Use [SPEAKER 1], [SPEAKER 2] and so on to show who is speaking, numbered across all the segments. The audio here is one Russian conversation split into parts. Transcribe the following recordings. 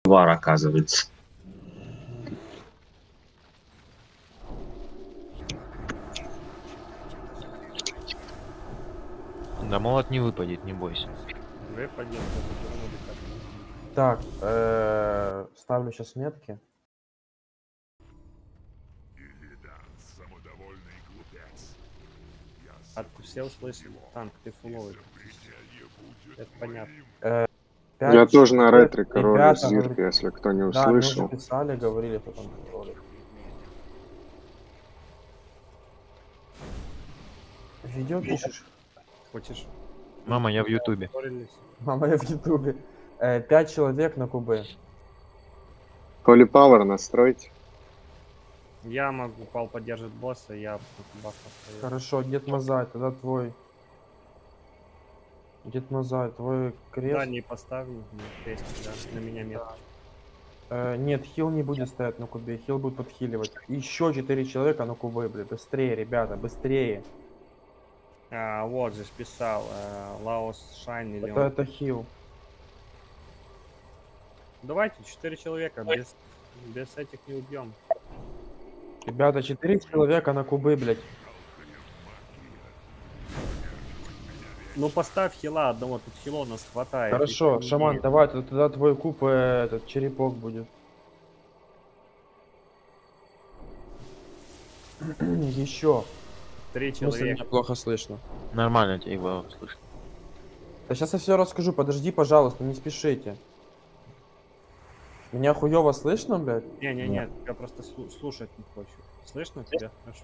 [SPEAKER 1] Вар, оказывается.
[SPEAKER 2] Да молот не выпадет, не бойся.
[SPEAKER 3] Выпадет,
[SPEAKER 4] Так, ставлю сейчас метки.
[SPEAKER 3] А ты все услышали? Танк, ты фуловый. Это понятно.
[SPEAKER 5] Я тоже на
[SPEAKER 4] человек,
[SPEAKER 5] ретре, король
[SPEAKER 4] ребята,
[SPEAKER 5] Зирк,
[SPEAKER 4] говорит,
[SPEAKER 5] если кто не
[SPEAKER 4] да, мне уже
[SPEAKER 5] услышал.
[SPEAKER 4] писали, говорили, что там ролик. Видео пишешь?
[SPEAKER 3] Хочешь?
[SPEAKER 2] Мама, я в Ютубе.
[SPEAKER 3] Спорились?
[SPEAKER 4] Мама, я в Ютубе. 5 человек на кубы.
[SPEAKER 5] Holy Power настройте.
[SPEAKER 3] Я могу, Пал поддержит босса, я баф поставлю.
[SPEAKER 4] Хорошо, Дед Мазай, тогда твой. Дед Мазай, твой
[SPEAKER 3] Да,
[SPEAKER 4] крест.
[SPEAKER 3] не поставлю, не крестик, да, на меня меточка.
[SPEAKER 4] Нет, хил не будет стоять на кубе, хил будет подхиливать. Еще 4 человека на кубы, блин. Быстрее, ребята, быстрее.
[SPEAKER 3] А, вот же ж писал, Лаос Шайн или он.
[SPEAKER 4] Это хил.
[SPEAKER 3] Давайте 4 человека, без этих не убьем.
[SPEAKER 4] Ребята, 4 человека на кубы, блядь.
[SPEAKER 3] Ну поставь хила одного, тут хило у нас хватает.
[SPEAKER 4] Хорошо,
[SPEAKER 3] Еще не
[SPEAKER 4] шаман,
[SPEAKER 3] имеет.
[SPEAKER 4] давай, тогда твой куб, этот черепок будет. Еще.
[SPEAKER 3] 3
[SPEAKER 4] Меня
[SPEAKER 3] человека.
[SPEAKER 4] плохо слышно.
[SPEAKER 2] Нормально тебя его слышно.
[SPEAKER 4] Да сейчас я все расскажу, подожди, пожалуйста, не спешите. Меня хуёво слышно, блядь?
[SPEAKER 3] Не, я просто слушать не хочу. Слышно тебя? Хорошо.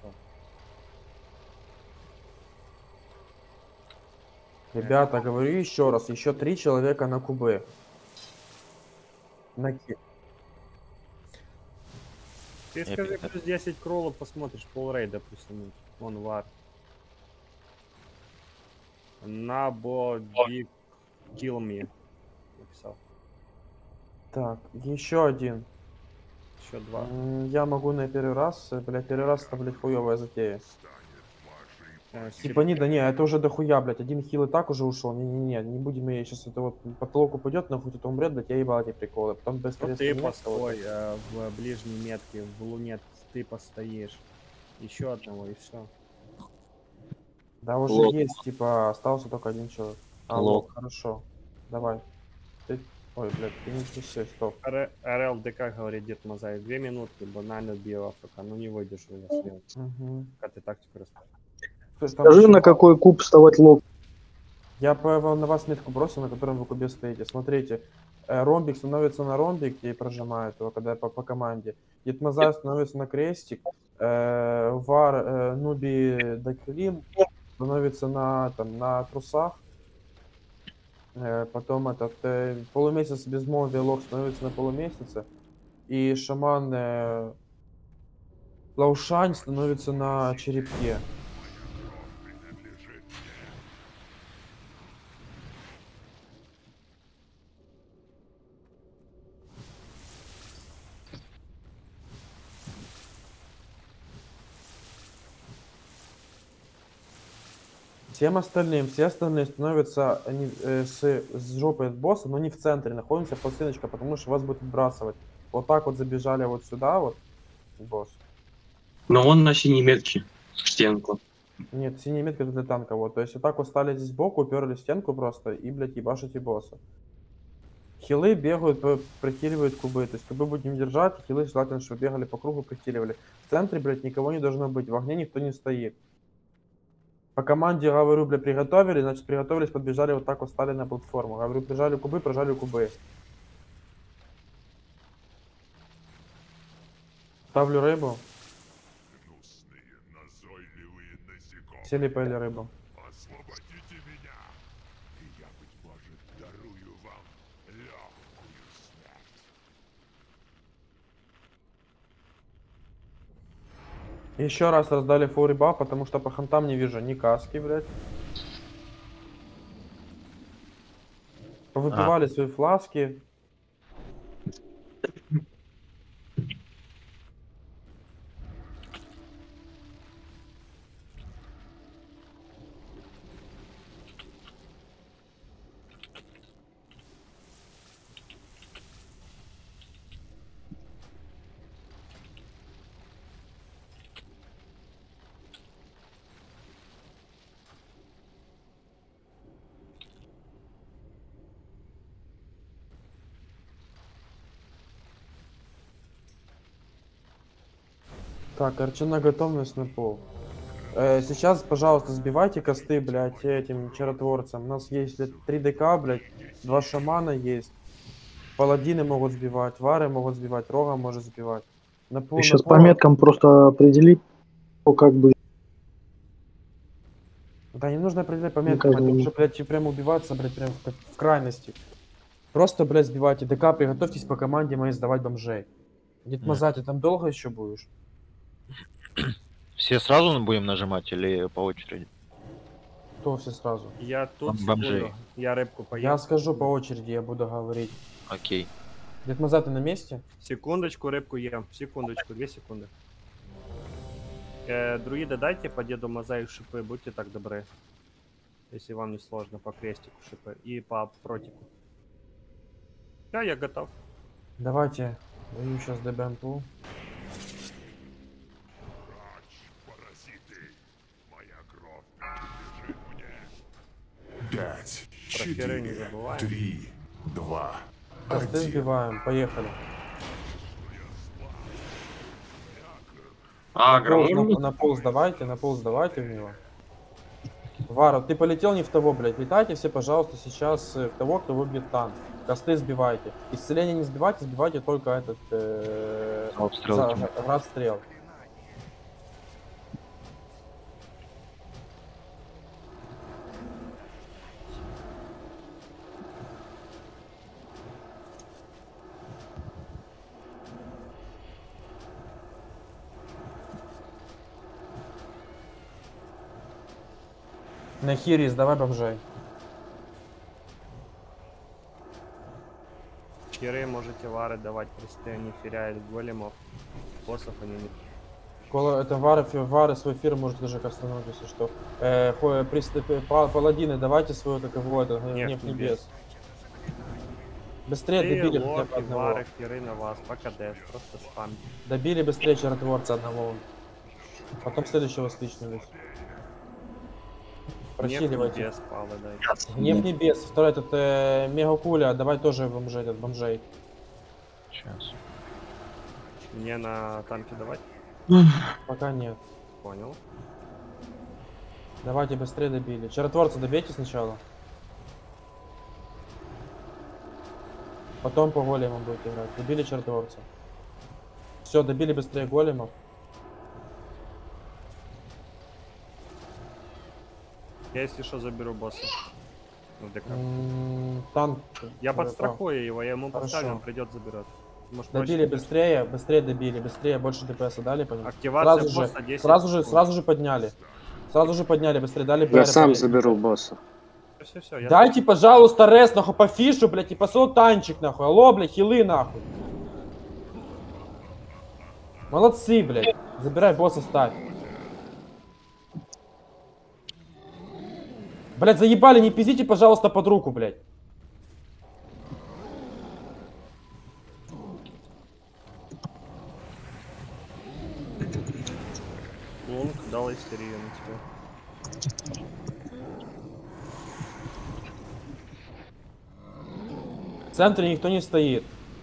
[SPEAKER 4] Ребята, говорю еще раз, еще 3 человека на кубы.
[SPEAKER 3] Ты
[SPEAKER 2] Я
[SPEAKER 3] скажи,
[SPEAKER 2] пи-
[SPEAKER 3] плюс 10 кроллов, посмотришь, полрейда плюсануть. Вон вар. Набо биг kill me. Написал.
[SPEAKER 4] Так, еще один.
[SPEAKER 3] Еще 2.
[SPEAKER 4] Я могу на первый раз, блядь, первый раз это, блядь, хуёвая затея. Типа, не, это уже дохуя, блядь, один хил и так уже ушел. Не будем ее сейчас, это вот потолок упадет, нахуй кто-то умрет, блядь, я ебал эти приколы. Потом быстрее
[SPEAKER 3] Ну ты
[SPEAKER 4] стрелять кого-то.
[SPEAKER 3] постой в ближней метке, в луне ты постоишь. Еще одного и все.
[SPEAKER 4] Да, уже
[SPEAKER 1] Лок.
[SPEAKER 4] есть, типа, остался только один человек.
[SPEAKER 1] Лок.
[SPEAKER 4] Хорошо. Давай. Ой, блядь, ты не все, стоп.
[SPEAKER 3] РЛДК говорит Дед Мазай, 2 минутки, банально бил АФК, ну не выдержу я слева.
[SPEAKER 4] Угу.
[SPEAKER 3] Как ты тактику расскажешь?
[SPEAKER 5] Скажи, на какой куб вставать лоб.
[SPEAKER 4] Я на вас метку бросил, на котором вы кубе стоите. Смотрите, ромбик становится на ромбик и прожимает его, когда по команде. Дитмазай становится на крестик. Вар, Нуби, Дакилим становится на трусах. Потом этот полумесяц безмолвия Лок становится на полумесяце. И шаман Лаушань становится на черепке. Все остальные становятся с жопой от босса, но не в центре, находимся под стеночкой, потому что вас будет отбрасывать. Вот так вот забежали вот сюда, вот, босс.
[SPEAKER 1] Но он на синей метке в стенку.
[SPEAKER 4] Нет, синяя метка это для танка, вот. То есть вот так вот стали здесь сбоку, уперли в стенку просто и, блядь, ебашите босса. Хилы бегают, прохиливают кубы, то есть кубы будем держать, хилы желательно, чтобы бегали по кругу, прохиливали. В центре, блядь, никого не должно быть, в огне никто не стоит. По команде, говорю, бля, приготовили, значит, приготовились, подбежали, вот так вот стали на платформу. Говорю, прижали кубы, прожали кубы. Ставлю рыбу. Сели поели рыбу.
[SPEAKER 6] Освободите меня, и я, быть может, дарую вам легкую смерть.
[SPEAKER 4] Еще раз раздали фул риба, потому что по хантам не вижу ни каски, блядь. Повыпивали свои фласки. Так, Арчана готовность на пол. Сейчас, пожалуйста, сбивайте косты, блядь, этим чаротворцам. У нас есть 3 ДК, блядь, 2 шамана есть. Паладины могут сбивать, вары могут сбивать, рога может сбивать. На пол,
[SPEAKER 5] Ты
[SPEAKER 4] на
[SPEAKER 5] сейчас
[SPEAKER 4] пол.
[SPEAKER 5] по меткам просто определи, как бы.
[SPEAKER 4] Да не нужно определять по
[SPEAKER 5] Ну,
[SPEAKER 4] меткам,
[SPEAKER 5] как
[SPEAKER 4] это
[SPEAKER 5] бы-
[SPEAKER 4] уже, блядь, прям убиваться, блядь, прям в крайности. Просто, блядь, сбивайте ДК, приготовьтесь по команде моей сдавать бомжей. Дед
[SPEAKER 2] Нет.
[SPEAKER 4] Маза, ты там долго еще будешь?
[SPEAKER 2] Все сразу будем нажимать или по очереди?
[SPEAKER 4] То все сразу.
[SPEAKER 3] Я тут
[SPEAKER 2] Бомжей.
[SPEAKER 3] секунду. Я рыбку поем.
[SPEAKER 4] Я скажу по очереди, я буду говорить.
[SPEAKER 2] Окей.
[SPEAKER 4] Дед Маза, ты на месте?
[SPEAKER 3] Секундочку, рыбку ем. Секундочку, 2 секунды. Друиды, дайте по деду Мазаю шипы, будьте так добры. Если вам не сложно, по крестику шипы. И по протику. Да, я готов.
[SPEAKER 4] Давайте, даю сейчас ДБМПУ.
[SPEAKER 6] Паразиты. Моя кровь принадлежит мне. 5,
[SPEAKER 3] Про херы не
[SPEAKER 6] 4,
[SPEAKER 3] забываем.
[SPEAKER 6] 3, 2,
[SPEAKER 4] Косты
[SPEAKER 6] 1.
[SPEAKER 4] сбиваем, поехали.
[SPEAKER 1] Агро,
[SPEAKER 4] На
[SPEAKER 1] можно?
[SPEAKER 4] пол сдавайте в него. Вара, ты полетел не в того, блядь. Летайте все, пожалуйста, сейчас в того, кто выбьет танк. Косты сбивайте. Исцеление не сбивайте, сбивайте только этот
[SPEAKER 2] Обстрел.
[SPEAKER 4] град стрел. На хире сдавай бомжей.
[SPEAKER 3] Херы можете вары давать, просто они феряют големов. Боссов они не...
[SPEAKER 4] Это вары свой эфир можете даже кастануть, если что. Паладины, давайте свой, как его, это,
[SPEAKER 3] Нет,
[SPEAKER 4] гнев
[SPEAKER 3] небес.
[SPEAKER 4] небес. Быстрее добили хотя бы
[SPEAKER 3] локи,
[SPEAKER 4] одного.
[SPEAKER 3] вары, херы на вас, по КД, просто спам.
[SPEAKER 4] Добили быстрее чаротворца одного. Потом следующего стычнулись. Просиливайте.
[SPEAKER 3] Небес палы, дай.
[SPEAKER 4] Гнев небес. Второй этот мегакуля. Давай тоже бомжей, этот бомжей.
[SPEAKER 2] Сейчас.
[SPEAKER 3] Мне на танке давать?
[SPEAKER 4] Пока нет.
[SPEAKER 3] Понял.
[SPEAKER 4] Давайте быстрее добили. Чаротворца добейте сначала. Потом по големам будете играть. Добили чаротворца. Все, добили быстрее големов.
[SPEAKER 3] Я, если что, заберу босса. Ну, ДК.
[SPEAKER 4] Танк.
[SPEAKER 3] Я подстрахую его, я ему
[SPEAKER 4] Хорошо.
[SPEAKER 3] поставлю, он придет, заберет. Может,
[SPEAKER 4] Добили
[SPEAKER 3] проще
[SPEAKER 4] быстрее, быстрее добили, быстрее, больше ДПС дали по ним.
[SPEAKER 3] Активация
[SPEAKER 4] Сразу же,
[SPEAKER 3] босса 10 секунд.
[SPEAKER 4] сразу же подняли. Сразу же подняли, быстрее дали.
[SPEAKER 5] Я
[SPEAKER 4] БР,
[SPEAKER 5] сам
[SPEAKER 4] блядь.
[SPEAKER 5] заберу босса.
[SPEAKER 3] Все, я...
[SPEAKER 4] Дайте, пожалуйста, рес, нахуй, по фишу, блядь, и посыл танчик, нахуй. Алло, блядь, хилы, нахуй. Молодцы, блядь. Забирай босса, ставь. Блядь, заебали, не пиздите, пожалуйста, под руку, блядь.
[SPEAKER 3] Лунг дал истерию на тебя.
[SPEAKER 4] В центре никто не стоит.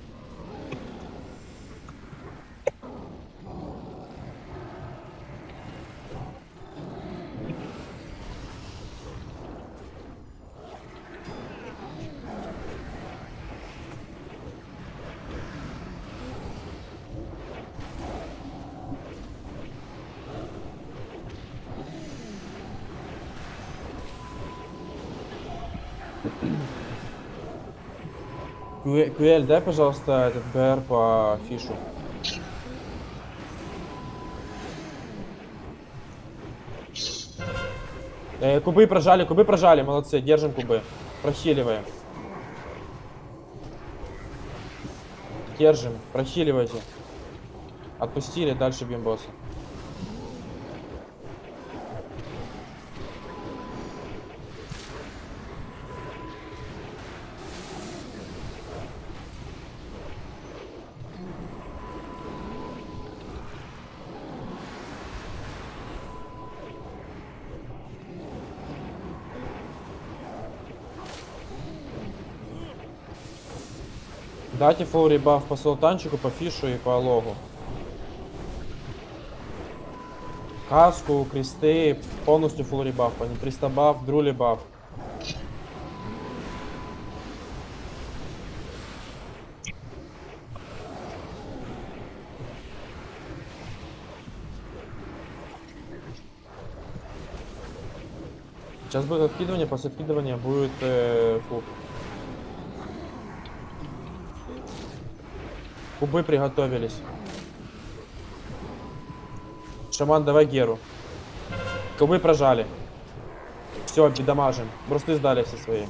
[SPEAKER 4] QL, дай, пожалуйста, этот БР по фишу. Кубы прожали, молодцы, держим кубы. Прохиливаем. Держим, прохиливайте. Отпустили, дальше бьем босса. Дайте фул ребаф по султанчику, по фишу и по логу. Каску, кресты, полностью full ребаф, они 300 баф, друли баф. Сейчас будет откидывание, после откидывания будет куб. Кубы приготовились. Шаман, давай Геру. Кубы прожали. Все, бедомажим. Просто сдали все свои.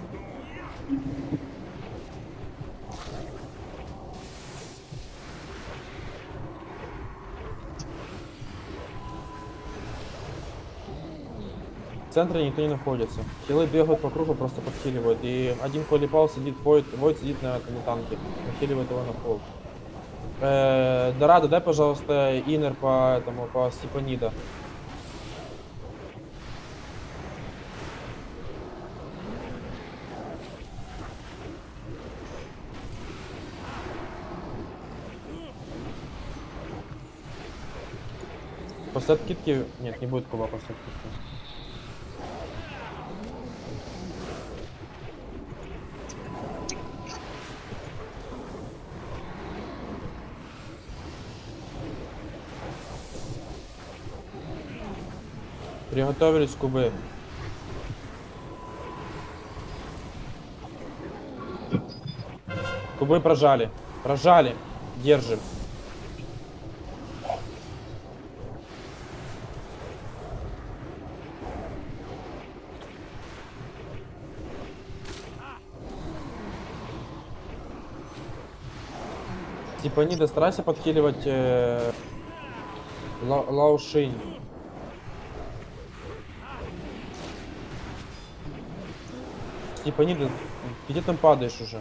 [SPEAKER 4] В центре никто не находится. Хилы бегают по кругу, просто подхиливают. И один колипал сидит, Войд сидит на танке. Подхиливает его на пол. Дорадо, дай, пожалуйста, инер по Степанида. После откидки... Нет, не будет куба после откидки. Приготовились кубы. Кубы прожали. Прожали. Держим. Типа не достарайся подхиливать Лаушинь. Типа не, где там падаешь уже?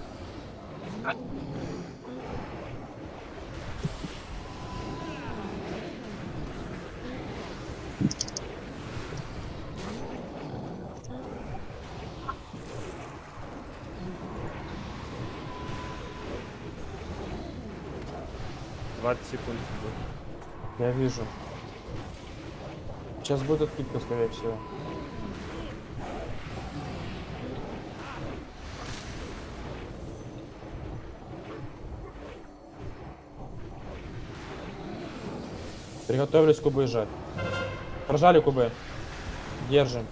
[SPEAKER 3] Секунд.
[SPEAKER 4] Я вижу. Сейчас будет откидка, скорее всего. Приготовились кубы жать. Прожали кубы. Держим.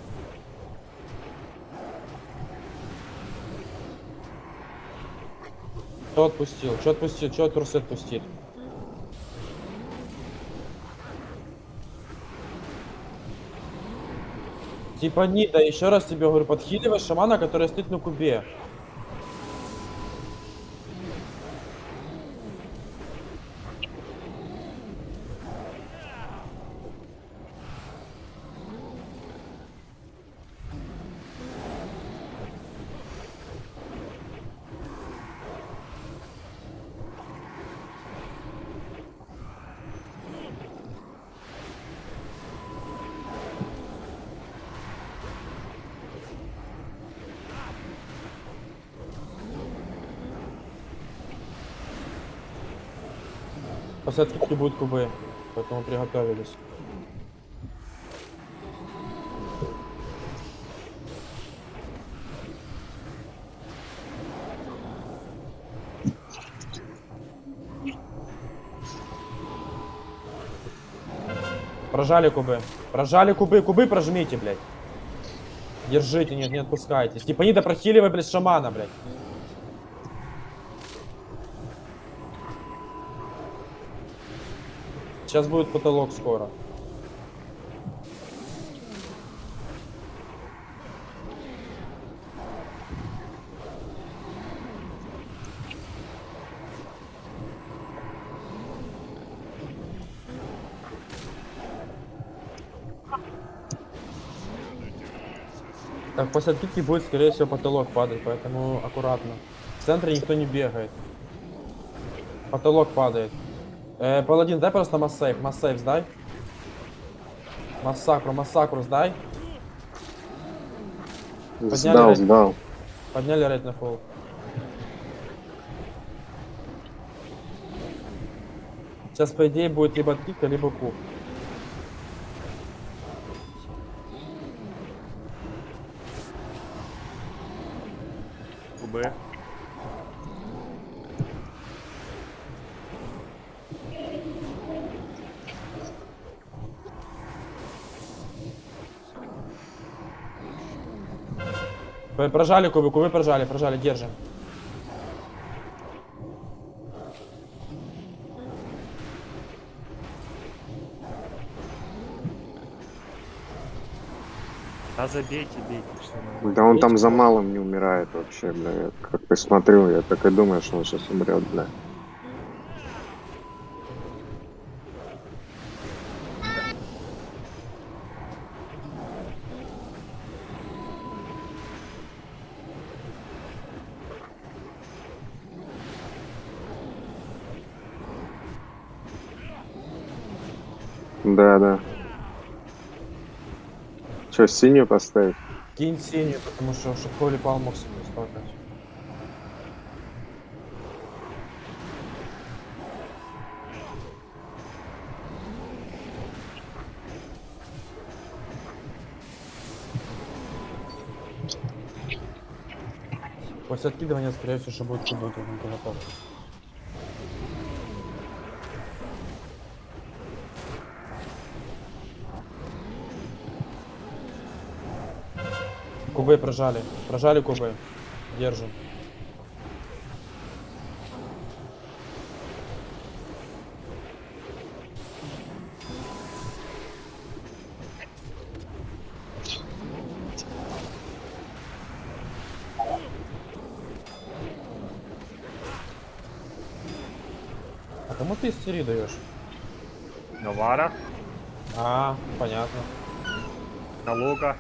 [SPEAKER 4] Кто отпустил? Что отпустил? Что трусы отпустили? Типа Нида, еще раз тебе говорю, подхиливай шамана, который стоит на кубе. После откидки будут кубы, поэтому приготовились. Прожали кубы. Прожали кубы. Кубы прожмите, блядь. Держите, нет, не отпускайте. Степанида прохиливай, блядь, шамана, блядь. Сейчас будет потолок скоро. Так, после откидки будет, скорее всего, потолок падать, поэтому аккуратно. В центре никто не бегает. Потолок падает. Паладин, дай просто массейв. Массейв сдай. Массакру сдай.
[SPEAKER 5] Сдал.
[SPEAKER 4] Подняли рейд на фул. Сейчас, по идее, будет либо откидка, либо куб. Прожали кубы прожали, держим.
[SPEAKER 3] Да забейте, бейте, что нормально.
[SPEAKER 7] Да он там за малым не умирает вообще, бля. Я как ты смотрю, я так и думаю, что он сейчас умрет, бля. Да. Че, синюю поставить?
[SPEAKER 4] Кинь синюю, потому что чтобы Холи Пал мог себе скакать. После откидывания, скорее всего, что будет кубок, он готов. Кубы прожали кубы. Держим. А кому ты истери даешь?
[SPEAKER 3] Навара,
[SPEAKER 4] А, понятно.
[SPEAKER 3] на лука.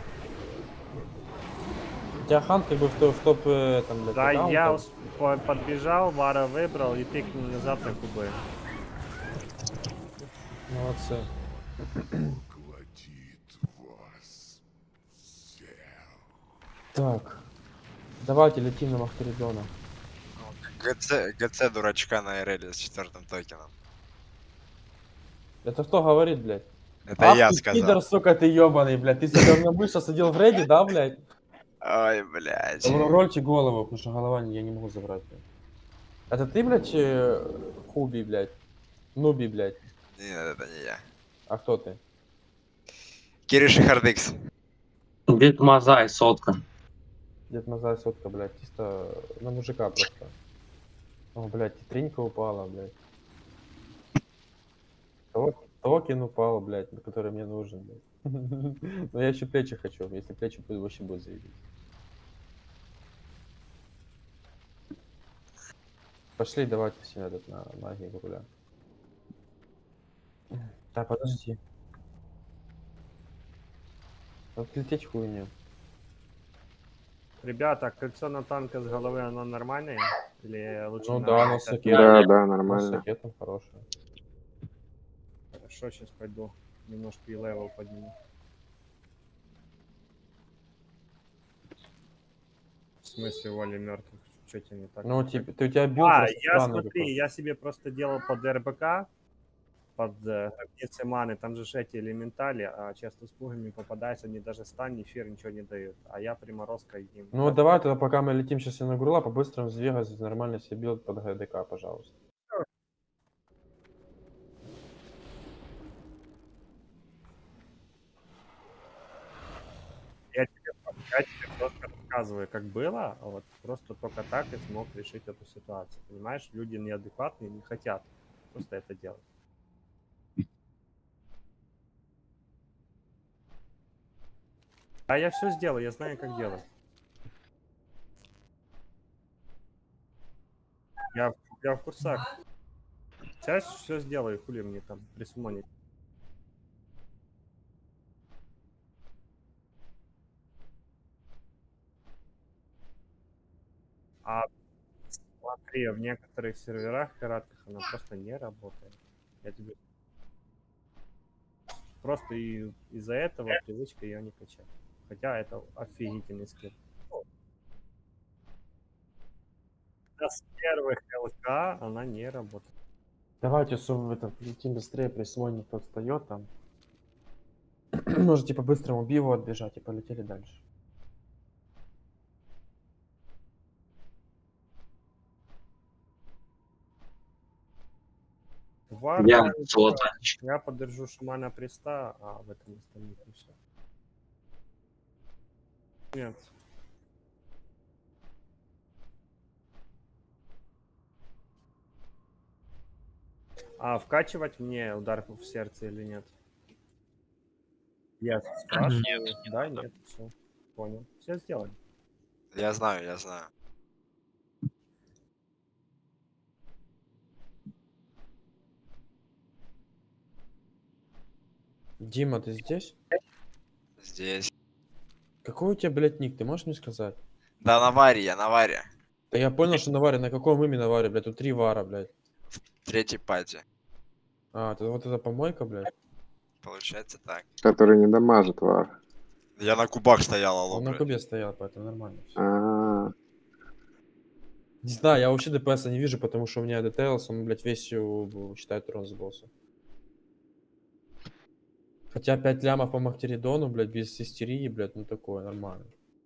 [SPEAKER 4] У тебя хан как бы в топ там, блядь,
[SPEAKER 3] Да,
[SPEAKER 4] аккаунтов.
[SPEAKER 3] я подбежал, Вара выбрал и тыкнул назад на кубы.
[SPEAKER 4] Молодцы.
[SPEAKER 6] Кладит вас всех.
[SPEAKER 4] Так. Давайте летим на Махтеридона.
[SPEAKER 8] ГЦ дурачка на РЛ с 4-м токеном.
[SPEAKER 4] Это кто говорит, блядь?
[SPEAKER 8] Это
[SPEAKER 4] Ах
[SPEAKER 8] я
[SPEAKER 4] ты,
[SPEAKER 8] сказал.
[SPEAKER 4] пидор, сука, ты ёбаный, блядь. Ты себя у меня быстро садил в рейде, да, блядь?
[SPEAKER 8] Ой, блядь.
[SPEAKER 4] Рольте голову, потому что голова я не могу забрать, блядь. Это ты, блядь, Хуби, блядь? Нуби, блядь.
[SPEAKER 8] Нет, это не я.
[SPEAKER 4] А кто ты?
[SPEAKER 8] Кириш и Хардикс.
[SPEAKER 1] Дед Мазай, сотка.
[SPEAKER 4] Дед Мазай сотка, блядь, чисто на мужика просто. О, блядь, тренька упала, блядь. Токен упал, блядь, который мне нужен, блядь. Но я еще плечи хочу, если плечи будут, вообще будет заебись. Пошли, давайте все этот на магии гуля. Да, подожди. Вот лететь хуйня.
[SPEAKER 3] Ребята, кольцо на танка с головы, оно нормальное? Или лучше
[SPEAKER 4] Ну
[SPEAKER 3] на
[SPEAKER 4] да, оно
[SPEAKER 3] это-
[SPEAKER 4] с ракетой.
[SPEAKER 7] Да,
[SPEAKER 4] Оно с
[SPEAKER 7] нормально.
[SPEAKER 4] ракетом хорошее.
[SPEAKER 3] Хорошо, сейчас пойду. Немножко и левел подниму. В смысле воли мертвых? Что тебе не так?
[SPEAKER 4] Ну, типа, ты у тебя билд
[SPEAKER 3] А,
[SPEAKER 4] просто
[SPEAKER 3] я
[SPEAKER 4] странный
[SPEAKER 3] смотри,
[SPEAKER 4] какой-то.
[SPEAKER 3] я себе просто делал под РБК, под гробницы маны, там же эти элементали, а часто с пугами попадаются, они даже стан, ни фир, ничего не дают. А я приморозка им.
[SPEAKER 4] Ну вот давай тогда, пока мы летим сейчас на Гурла, по-быстрому с Вегас нормально себе билд под ГДК, пожалуйста.
[SPEAKER 3] Я тебе просто рассказываю, как было, а вот просто только так я смог решить эту ситуацию. Понимаешь, люди неадекватные, не хотят просто это делать. А я все сделаю, я знаю, как делать. Я в курсах. Сейчас все сделаю, хули мне там присумонить. А смотри, в некоторых серверах пиратках она просто не работает. Я тебе просто из-за этого привычка ее не качать. Хотя это офигительный скрипт. Да с первых ЛК она не работает.
[SPEAKER 4] Давайте летим быстрее, присвой никто отстает там. Можете по-быстрому биву отбежать и полетели дальше.
[SPEAKER 1] Я золота.
[SPEAKER 3] Я поддержу шамана Преста, а в этом остальных не все. Нет. А вкачивать мне удар в сердце или нет? Я спрашиваю.
[SPEAKER 2] Нет, не
[SPEAKER 3] Да,
[SPEAKER 2] надо.
[SPEAKER 3] нет, все. Понял. Все сделаем.
[SPEAKER 8] Я знаю, я знаю.
[SPEAKER 4] Дима, ты здесь?
[SPEAKER 8] Здесь.
[SPEAKER 4] Какой у тебя, блядь, ник? Ты можешь мне сказать?
[SPEAKER 8] Да, на варе, я на варе.
[SPEAKER 4] Да я понял, что на варе. На каком именно варе, блядь? Тут 3 вара, блядь.
[SPEAKER 8] Третий пати.
[SPEAKER 4] А, это вот эта помойка, блядь?
[SPEAKER 8] Получается так.
[SPEAKER 7] Который не дамажит вар.
[SPEAKER 8] Я на кубах стоял, алло,
[SPEAKER 4] Он на
[SPEAKER 8] блядь.
[SPEAKER 4] кубе стоял, поэтому нормально. всё.
[SPEAKER 7] А,
[SPEAKER 4] Не знаю, я вообще ДПС не вижу, потому что у меня Details, он, блядь, весь считает урон с босса. Хотя 5 лямов по Махтеридону, блядь, без истерии, блядь, ну такое, нормально.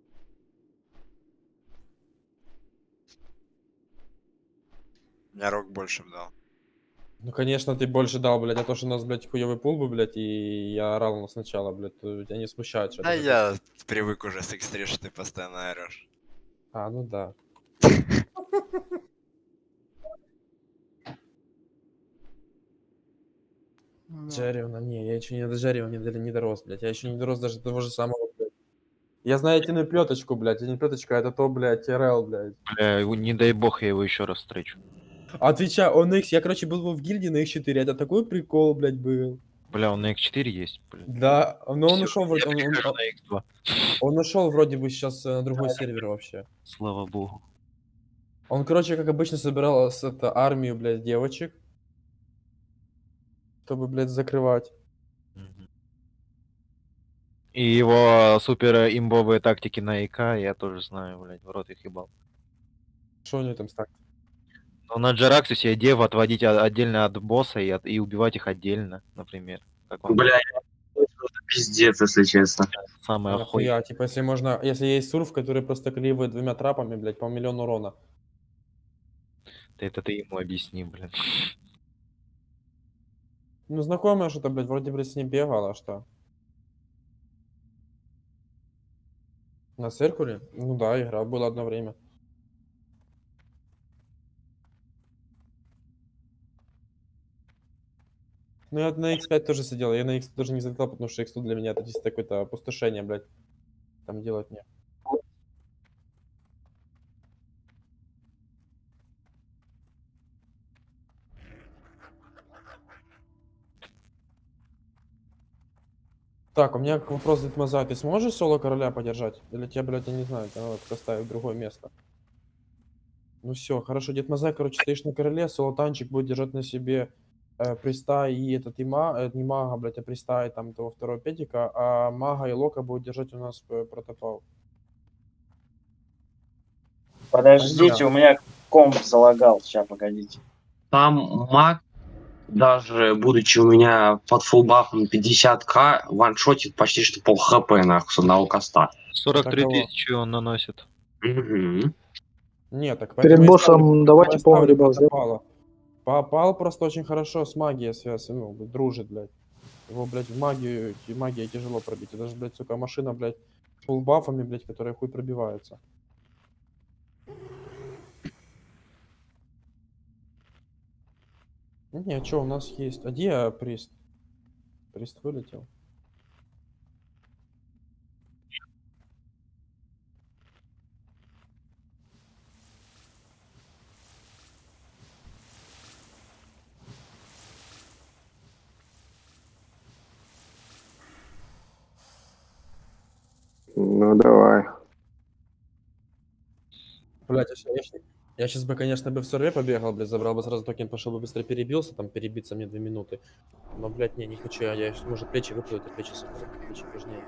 [SPEAKER 8] Я рок больше дал.
[SPEAKER 4] Ну, конечно, ты больше дал, блядь, а то, что у нас, блядь, хуёвый пул был, блядь, и я орал сначала, блядь, то тебя не смущает, что
[SPEAKER 8] Да
[SPEAKER 4] это
[SPEAKER 8] я привык уже с X3, что ты постоянно орешь.
[SPEAKER 4] А, ну да. Джерриона, не, я еще не до Джерриона не дорос, блядь, я еще не дорос даже до того же самого, блядь. Я знаю тяну плеточку, блядь, и не плеточка, это то, блядь, РЛ, блядь.
[SPEAKER 2] Бля, не дай бог я его еще раз встречу.
[SPEAKER 4] Отвечаю, он X, я, короче, был в гильдии на X4, это такой прикол, блядь, был.
[SPEAKER 2] Бля, он на X4 есть, блин.
[SPEAKER 4] Да, но он
[SPEAKER 2] Всё,
[SPEAKER 4] ушел вроде,
[SPEAKER 2] я перехожу на X2.
[SPEAKER 4] он ушел вроде бы сейчас на другой сервер вообще.
[SPEAKER 2] Слава богу.
[SPEAKER 4] Он, короче, как обычно, собирал армию, блядь, девочек, чтобы, блядь, закрывать.
[SPEAKER 2] Мгм. И его супер имбовые тактики на ИК я тоже знаю, блядь, в рот их ебал.
[SPEAKER 4] Что у него там так?
[SPEAKER 2] Но на Джараксусе Деву отводить отдельно от босса и убивать их отдельно, например. Как вам
[SPEAKER 1] Бля, это пиздец, если честно.
[SPEAKER 2] самое охуенное?
[SPEAKER 4] Нахуя, типа, если можно, если есть сурф, который просто клеивает 2 трапами, блядь, по миллиону урона.
[SPEAKER 2] Это ты ему объясни, блин.
[SPEAKER 4] Ну, знакомая что-то, блядь, вроде бы с ним бегала, что? На Циркуле? Ну да, играл, было одно время. Ну, я на X5 тоже сидел, я на X даже не залетал, потому что X2 для меня это чисто какое-то опустошение, блядь. Там делать не. Так, у меня вопрос к Дедмаза. Ты сможешь соло короля подержать? Или тебе, блядь, я не знаю, тебе надо поставить в другое место? Ну все, хорошо, Дед Мазай, короче, стоишь на короле, соло-танчик будет держать на себе приста и этот, и не мага, блядь, а приста и там того второго петика, а мага и лока будет держать у нас протопал.
[SPEAKER 9] Подождите, у меня комп залагал. Сейчас, погодите.
[SPEAKER 1] Там маг, даже будучи у меня под фулбафом 50к, ваншотит почти что пол хп нахуй с одного коста.
[SPEAKER 2] 43
[SPEAKER 4] Такого.
[SPEAKER 2] тысячи он наносит.
[SPEAKER 1] Мгм.
[SPEAKER 4] Нет, так
[SPEAKER 5] Перед
[SPEAKER 4] поэтому я
[SPEAKER 5] боссом
[SPEAKER 4] ставлю-
[SPEAKER 5] давайте
[SPEAKER 4] я ставлю
[SPEAKER 5] погреба сделаем.
[SPEAKER 4] протопала. Пал просто очень хорошо с магией связан, ну, дружит, блядь. Его, блядь, в магию, магия тяжело пробить. И даже, блядь, сука, машина, блядь, фулбафами, блядь, которая хуй пробивается. Не, что у нас есть? А где прист? Прист вылетел.
[SPEAKER 7] ну давай.
[SPEAKER 4] Блядь, я сейчас бы, конечно, бы в серве побегал, блядь, забрал бы сразу токен, пошел бы быстро перебился, там перебиться мне 2 минуты. Но, блядь, не хочу, я может плечи выплывут, и плечи соберу, плечи важнее.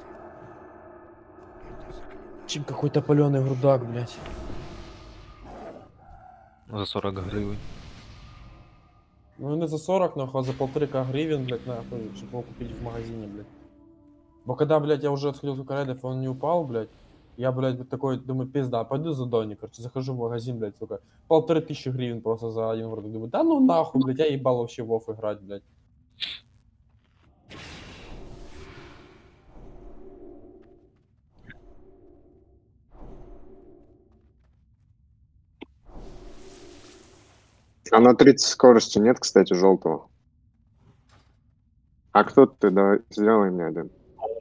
[SPEAKER 4] Чем какой-то паленый грудак, блядь.
[SPEAKER 2] За 40 гривен.
[SPEAKER 4] Ну не за 40, нахуй, а за 1,5 гривен, блядь, нахуй, чтобы его купить в магазине, блядь. Бо когда, блядь, я уже отходил к райдов, он не упал, блядь. Я, блядь, вот такой, думаю, пизда, пойду за Дони, короче, захожу в магазин, блядь, сука. 1500 гривен просто за один грудак. Думаю, да ну нахуй, блядь, я ебал вообще в Вов играть, блядь.
[SPEAKER 7] А на 30 скорости нет, кстати, желтого. А кто ты? Давай, сделай мне один.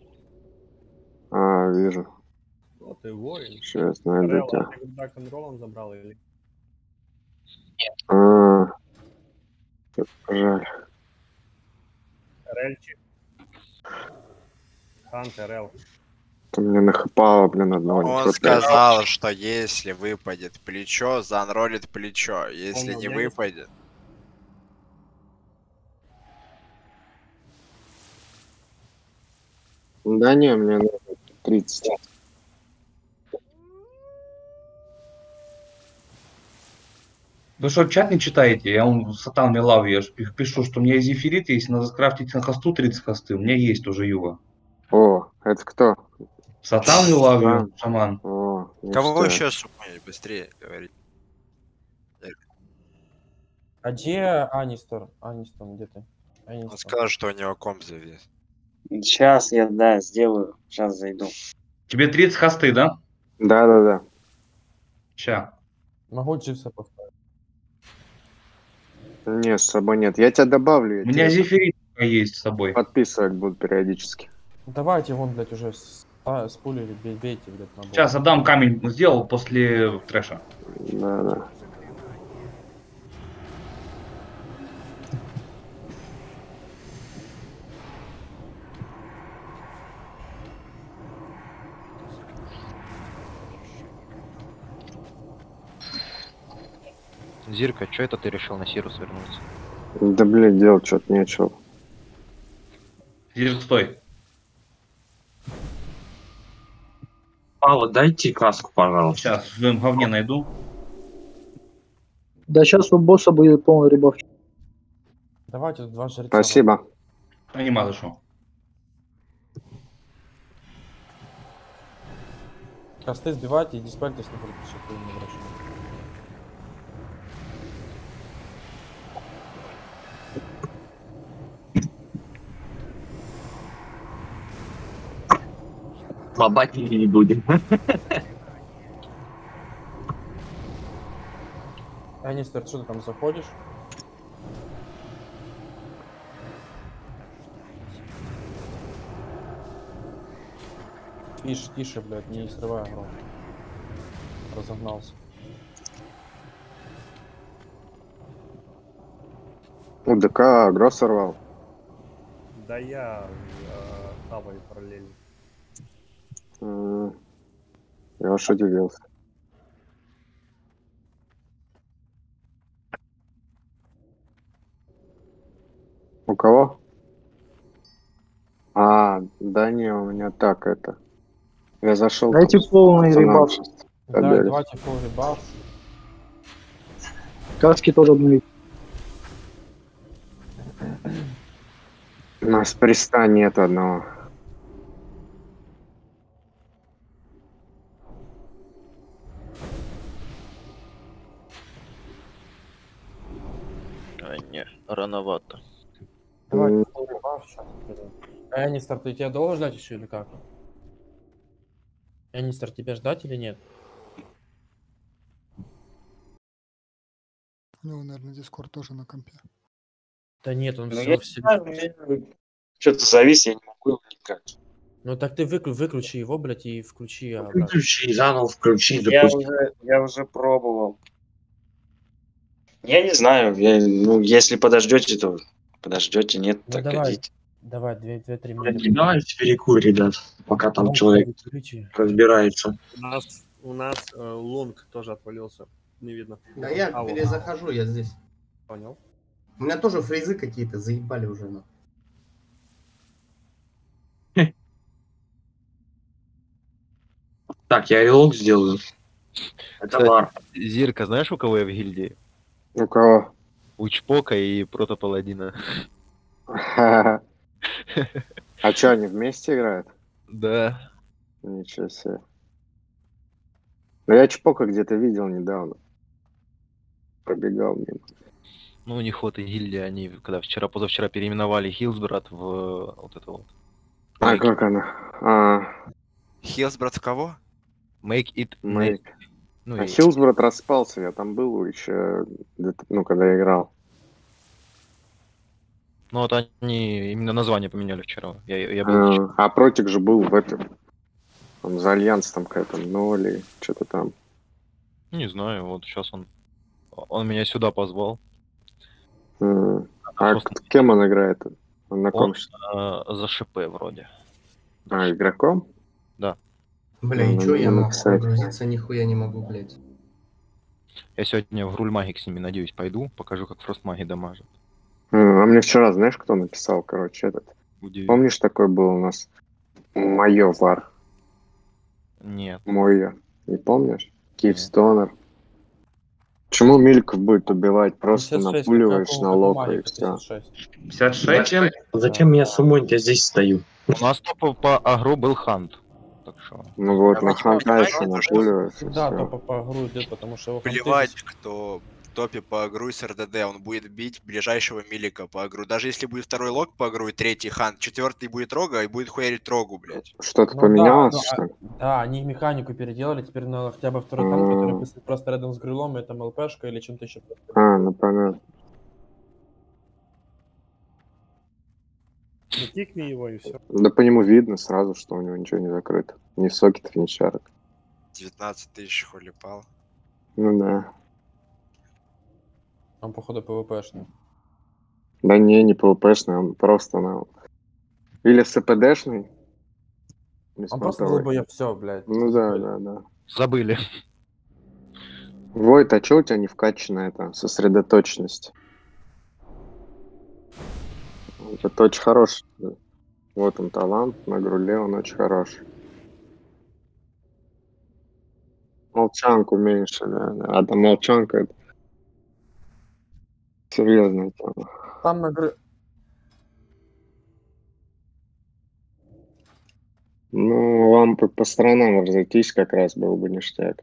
[SPEAKER 7] А, вижу.
[SPEAKER 3] Вот ты воин.
[SPEAKER 7] Сейчас найду
[SPEAKER 3] Релла,
[SPEAKER 7] тебя.
[SPEAKER 3] ты когда контролом забрал или?
[SPEAKER 7] А, жаль.
[SPEAKER 3] Рельчик. Хантер, Релл.
[SPEAKER 7] Ты мне нахапало, блин, одного не
[SPEAKER 8] Он
[SPEAKER 7] хватает.
[SPEAKER 8] сказал, что если выпадет плечо, занролит плечо. Если
[SPEAKER 3] Понял,
[SPEAKER 8] не
[SPEAKER 3] я не-
[SPEAKER 8] выпадет...
[SPEAKER 7] Да не, мне надо 30.
[SPEAKER 10] Вы что, чат не читаете? Я вам сатан милав, я ж пишу, что у меня зефирит есть, надо скрафтить на хосту 30 хосты. У меня есть уже юва.
[SPEAKER 7] О, это кто?
[SPEAKER 10] Сатан милав,
[SPEAKER 7] Да.
[SPEAKER 10] шаман.
[SPEAKER 7] О,
[SPEAKER 8] Кого
[SPEAKER 7] ништяк.
[SPEAKER 8] еще сумеет быстрее говорить?
[SPEAKER 4] А где Анистор? Анистон, где ты?
[SPEAKER 8] Он
[SPEAKER 4] Анистон.
[SPEAKER 8] сказал, что у него комп завис.
[SPEAKER 9] Сейчас я, да, сделаю. Сейчас зайду.
[SPEAKER 10] Тебе 30 хосты, да?
[SPEAKER 7] Да-да-да.
[SPEAKER 10] Ща.
[SPEAKER 4] Могу Дживса поставить.
[SPEAKER 7] Не, с собой нет. Я тебя добавлю.
[SPEAKER 10] У меня
[SPEAKER 7] тебя
[SPEAKER 10] зефирит есть с собой.
[SPEAKER 7] подписывать буду периодически.
[SPEAKER 4] Давайте вон, блядь, уже с пулей бейте, блядь, на бок.
[SPEAKER 10] Сейчас отдам камень, сделал после трэша.
[SPEAKER 7] Да-да.
[SPEAKER 2] Зирка, что это ты решил на Сирус вернуться?
[SPEAKER 7] Да, блядь, делать что-то нечего.
[SPEAKER 10] Зирк, стой.
[SPEAKER 1] Алла, дайте каску, пожалуйста.
[SPEAKER 10] Сейчас в своем говне найду.
[SPEAKER 5] Да сейчас у босса будет полный ребов.
[SPEAKER 4] Давайте тут два жреца.
[SPEAKER 7] Спасибо.
[SPEAKER 10] А нема за що.
[SPEAKER 4] Косты сбивайте и диспельте с них все не врачи.
[SPEAKER 1] Лобать не будем.
[SPEAKER 4] Анистер, что ты там заходишь? Тише, тише, блядь, не срывай огромно. Разогнался.
[SPEAKER 7] У ДК агро сорвал.
[SPEAKER 3] Да я хаваю параллельно.
[SPEAKER 7] Я аж удивился. У кого? А, да не, у меня так это. Я зашел.
[SPEAKER 5] Дайте полный ребаф.
[SPEAKER 4] Да,
[SPEAKER 7] Отдали.
[SPEAKER 4] давайте full ребаф.
[SPEAKER 5] Каски тоже обновить.
[SPEAKER 7] У нас приста нет одного.
[SPEAKER 2] А, не, рановато.
[SPEAKER 4] Давайте full ребаф сейчас. Анистер, ты тебя долго ждать еще или как? Анистер, тебя ждать или нет?
[SPEAKER 6] У него, наверное, Дискорд тоже на компе.
[SPEAKER 4] Да нет, он
[SPEAKER 9] Ну,
[SPEAKER 4] все
[SPEAKER 9] я
[SPEAKER 4] в себе.
[SPEAKER 9] что-то завис, я не могу его никак.
[SPEAKER 4] Ну так ты выключи его, блядь, и включи обратно.
[SPEAKER 1] Выключи, заново включи,
[SPEAKER 9] Я
[SPEAKER 1] запусти.
[SPEAKER 9] уже пробовал. Я не знаю, ну, если подождете, то подождете, нет,
[SPEAKER 4] Ну
[SPEAKER 9] так
[SPEAKER 4] давай,
[SPEAKER 9] идите.
[SPEAKER 4] давай, 2-3 минуты.
[SPEAKER 1] Давайте перекур, ребят, пока там человек
[SPEAKER 4] Включи.
[SPEAKER 1] разбирается.
[SPEAKER 3] У нас лонг тоже отвалился. Не видно.
[SPEAKER 11] Да я
[SPEAKER 3] Алло.
[SPEAKER 11] перезахожу, я здесь.
[SPEAKER 3] Понял.
[SPEAKER 11] У меня тоже фрезы какие-то заебали уже. Ну.
[SPEAKER 1] Так, я релог сделаю. Это
[SPEAKER 2] Кстати,
[SPEAKER 1] вар.
[SPEAKER 2] Зирка, знаешь, у кого я в гильдии?
[SPEAKER 7] У кого?
[SPEAKER 2] У Чпока и Протопаладина.
[SPEAKER 7] А что, они вместе играют?
[SPEAKER 2] Да.
[SPEAKER 7] Ничего себе. Ну я Чпока где-то видел недавно. Пробегал мимо.
[SPEAKER 2] Ну, у них вот и гильдия, они когда позавчера переименовали Хилсбрат в вот это вот.
[SPEAKER 7] А как она?
[SPEAKER 8] Хилсбрат в кого?
[SPEAKER 2] Make it
[SPEAKER 7] Make.
[SPEAKER 2] Ну,
[SPEAKER 7] А
[SPEAKER 2] и-
[SPEAKER 7] Хилсбрат распался, я там был еще, ну, когда я играл.
[SPEAKER 2] Ну вот они именно название поменяли вчера. Я был.
[SPEAKER 7] А Протик же был в этом. Он за Альянс там какая-то 0 и что-то там.
[SPEAKER 2] Не знаю, вот сейчас он меня сюда позвал.
[SPEAKER 7] А кем он играет? Он на ком?
[SPEAKER 2] За ШП вроде.
[SPEAKER 7] А, игроком?
[SPEAKER 2] Да.
[SPEAKER 11] Бля, и чё я могу прогрузиться? Нихуя не могу, блядь.
[SPEAKER 2] Я сегодня в руль магик с ними, надеюсь, пойду, покажу, как фростмаги дамажат.
[SPEAKER 7] А мне вчера, знаешь, кто написал, короче, этот?
[SPEAKER 2] Удивил.
[SPEAKER 7] Помнишь, такой был у нас? Моё вар.
[SPEAKER 2] Нет.
[SPEAKER 7] Моё. Не помнишь? Киевстонер. Почему Мильков будет убивать? Просто
[SPEAKER 4] 56,
[SPEAKER 7] напуливаешь
[SPEAKER 4] как
[SPEAKER 7] на
[SPEAKER 4] у
[SPEAKER 7] лока и
[SPEAKER 4] магика,
[SPEAKER 7] все.
[SPEAKER 4] 56.
[SPEAKER 1] Зачем меня сумонить? Я здесь стою.
[SPEAKER 2] У нас топа по агру был хант. Так что...
[SPEAKER 7] Ну вот,
[SPEAKER 8] А
[SPEAKER 7] на
[SPEAKER 8] вы не
[SPEAKER 7] ханта
[SPEAKER 8] понимаете,
[SPEAKER 7] еще
[SPEAKER 8] то, что
[SPEAKER 7] напуливаешь. и
[SPEAKER 4] Всегда
[SPEAKER 7] всё.
[SPEAKER 4] топа по агру идет, потому что его ханты
[SPEAKER 8] Плевать,
[SPEAKER 4] здесь-
[SPEAKER 8] кто в топе по агру с РДД, он будет бить ближайшего милика по агру. Даже если будет второй лог по агру и третий хант, четвертый будет рога и будет хуярить рогу, блядь.
[SPEAKER 7] Что-то
[SPEAKER 4] Ну
[SPEAKER 7] поменялось,
[SPEAKER 4] да,
[SPEAKER 7] что ли?
[SPEAKER 4] да, они механику переделали, теперь на хотя бы второй танк, который просто рядом с грилом, это МЛПшка или чем-то еще.
[SPEAKER 7] Ну понятно.
[SPEAKER 3] Ну, кикни его и все.
[SPEAKER 7] Да по нему видно сразу, что у него ничего не закрыто. Ни сокетов, ни чарок.
[SPEAKER 8] 19 тысяч холипал.
[SPEAKER 7] Ну да.
[SPEAKER 4] Он, походу, ПВПшный.
[SPEAKER 7] Да не ПВПшный, он просто или СПДшный.
[SPEAKER 4] Он просто долбоёб, все, блядь.
[SPEAKER 7] Ну да.
[SPEAKER 2] Забыли.
[SPEAKER 7] Войт, а чё у тебя не вкачана эта сосредоточенность? Это очень хороший. Вот он талант, на груле он очень хороший. Молчанку меньше, да. А там молчанка это серьезная тема.
[SPEAKER 4] Там на
[SPEAKER 7] Ну, вам по сторонам разойтись как раз был бы ништяк.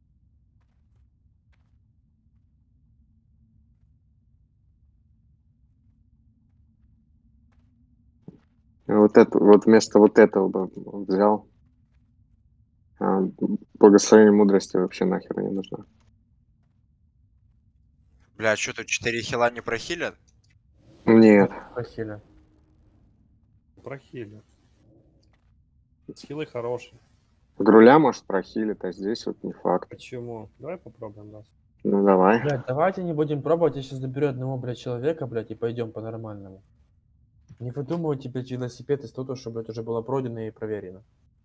[SPEAKER 7] Вот это, вот вместо вот этого бы взял. Благословение мудрости вообще нахер не нужна.
[SPEAKER 8] Бля, что тут 4 хила не прохилят?
[SPEAKER 7] Нет.
[SPEAKER 4] Прохили.
[SPEAKER 3] Прохили. Скиллы хорошие.
[SPEAKER 7] Груля, может, прохилит, а здесь вот не факт.
[SPEAKER 3] Почему? Давай попробуем раз.
[SPEAKER 7] Ну, давай.
[SPEAKER 4] Блядь, давайте не будем пробовать, я сейчас доберу одного, блядь, человека, блядь, и пойдем по-нормальному. Не выдумывайте, блядь, велосипед из того, чтобы это уже было пройдено и проверено.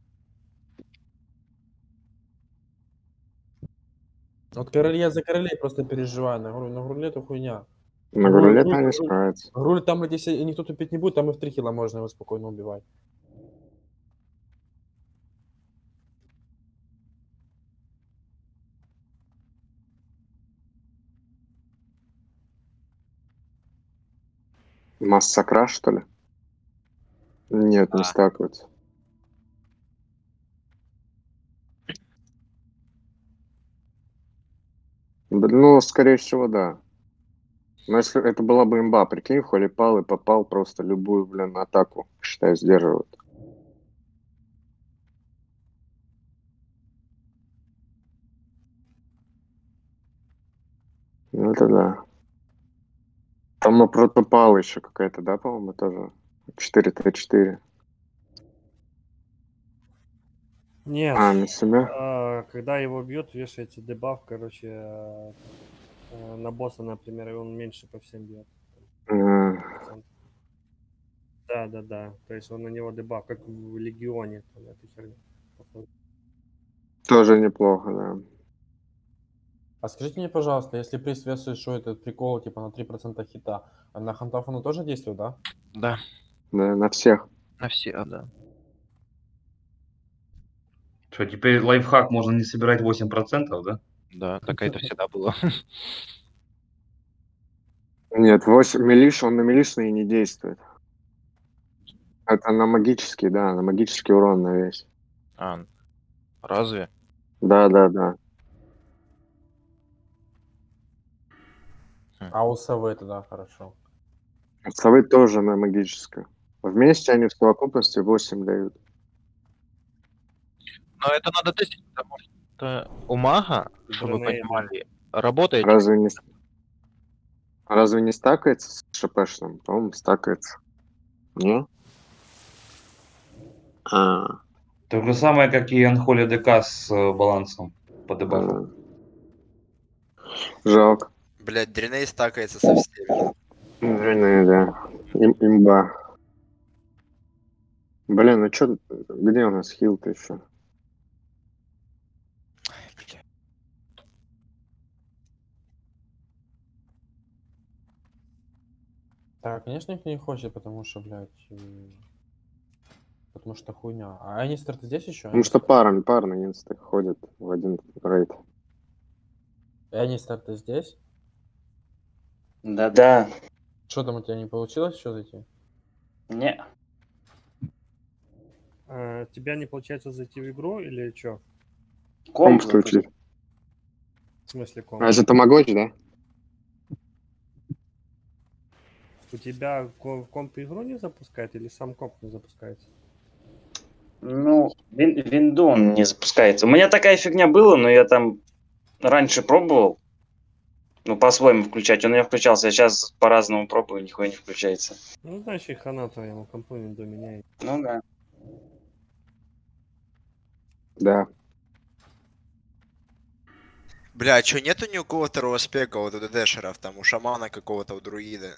[SPEAKER 4] Вот я за королей просто переживаю, на груле это хуйня.
[SPEAKER 7] На груле-то не справится.
[SPEAKER 4] Груль там, блядь, если никто тупить не будет, там и в 3 хила можно его спокойно убивать.
[SPEAKER 7] Массакра, что ли? Нет, не стакивается. Ну, скорее всего, да. Но если это была бы имба, прикинь, холипал и попал просто любую, блин, атаку, считай, сдерживает. Ну, это да. Там на протопал еще какая-то, да, по-моему, тоже? 4-3-4.
[SPEAKER 3] Нет.
[SPEAKER 7] На себя?
[SPEAKER 3] Когда его бьют, вешается дебаф, короче, на босса, например, и он меньше по всем бьет. Да. То есть он на него дебаф, как в Легионе. Там, эта херня.
[SPEAKER 7] Тоже неплохо, да.
[SPEAKER 4] А скажите мне, пожалуйста, если приз весит, что этот прикол, типа, на 3% хита, а на хантов оно тоже действует, да?
[SPEAKER 2] Да.
[SPEAKER 7] Да, на всех.
[SPEAKER 2] На все, да.
[SPEAKER 10] Что, теперь лайфхак можно не собирать 8%, да?
[SPEAKER 2] Да, так это всегда было.
[SPEAKER 7] Нет, 8 милиш, он на милишные не действует. Это на магический, да, на магический урон на весь.
[SPEAKER 2] Разве?
[SPEAKER 7] Да.
[SPEAKER 4] А у совы это, да, хорошо.
[SPEAKER 7] Совы тоже на магическое. Вместе они в совокупности 8 дают.
[SPEAKER 2] Но это надо тестить, потому что у мага, чтобы вы
[SPEAKER 3] Гранейды.
[SPEAKER 2] понимали, работает...
[SPEAKER 7] Разве не... Разве не стакается с ШПшным? По-моему, стакается. Не? А,
[SPEAKER 10] То же самое, как и Unholy ДК с балансом по дебафу.
[SPEAKER 7] жалко.
[SPEAKER 8] Блядь, Дреней стакается со всеми.
[SPEAKER 7] Наверное, да. Имба. Блин, ну чё, где у нас хил-то еще?
[SPEAKER 4] Да, конечно, никто не хочет, потому что, блядь, потому что хуйня. А они старты здесь еще?
[SPEAKER 7] Потому что парные инсты ходят в один рейд.
[SPEAKER 4] И они старты здесь?
[SPEAKER 9] Да-да.
[SPEAKER 4] Что там у тебя не получилось что зайти?
[SPEAKER 9] Не.
[SPEAKER 3] Тебя не получается зайти в игру или что?
[SPEAKER 7] Комп включить.
[SPEAKER 3] В смысле комп?
[SPEAKER 7] А это Тамагочи, да?
[SPEAKER 3] У тебя комп игру не запускает или сам комп не запускается?
[SPEAKER 9] Ну, винду он не запускается. У меня такая фигня была, но я там раньше пробовал. Ну, по-своему включать. Он у меня включался. Я сейчас по-разному пробую, нихуя не включается.
[SPEAKER 3] Ну, значит, хана твоему компу винду меняет.
[SPEAKER 9] Ну да.
[SPEAKER 7] Да.
[SPEAKER 8] Бля, а чё, нету ни у кого второго спека вот у ДДшеров, там у шамана какого-то, у друида?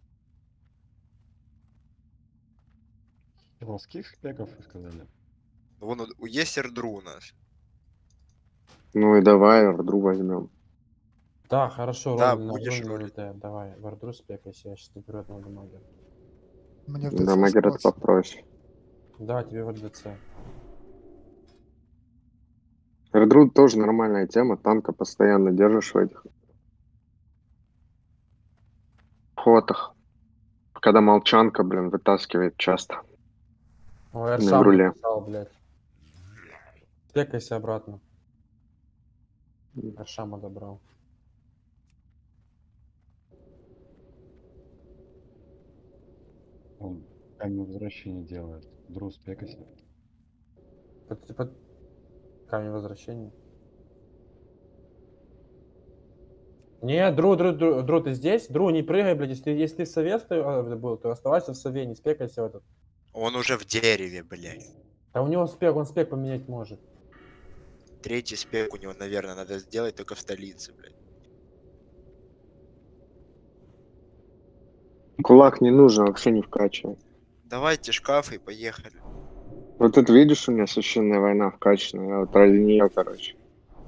[SPEAKER 12] С каких спеков вы сказали?
[SPEAKER 8] Вон есть Эрдру у нас.
[SPEAKER 7] Ну и давай Ордру возьмем.
[SPEAKER 4] Да, хорошо,
[SPEAKER 8] Да,
[SPEAKER 4] роль,
[SPEAKER 8] будешь
[SPEAKER 4] роль,
[SPEAKER 8] ролить.
[SPEAKER 4] давай, в Ордру спекайся, я сейчас наберу одного дамагера.
[SPEAKER 6] Мне в
[SPEAKER 7] Да,
[SPEAKER 6] ДЦ
[SPEAKER 7] Магер это
[SPEAKER 6] спаться.
[SPEAKER 7] попроще.
[SPEAKER 4] Да, тебе в РДЦ.
[SPEAKER 7] Ордру тоже нормальная тема. Танка постоянно держишь в этих фотах. Когда молчанка, блин, вытаскивает часто.
[SPEAKER 4] Ой,
[SPEAKER 7] На
[SPEAKER 4] Аршам
[SPEAKER 7] руле.
[SPEAKER 4] написал, блядь. Спекайся обратно. Аршам одобрал.
[SPEAKER 12] Он камень возвращения делает. Дру спекайся.
[SPEAKER 4] Камень возвращения. Не, Дру, ты здесь? Дру, не прыгай, блядь. Если ты в сове был, то оставайся в сове, не спекайся в этот.
[SPEAKER 8] Он уже в дереве, блядь.
[SPEAKER 4] А у него спек, он спек поменять может.
[SPEAKER 8] Третий спек у него, наверное, надо сделать только в столице, блядь.
[SPEAKER 7] Кулак не нужен, вообще не вкачивай.
[SPEAKER 8] Давайте шкафы и поехали.
[SPEAKER 7] Вот это видишь, у меня священная война вкачанная. Я вот ради нее, короче.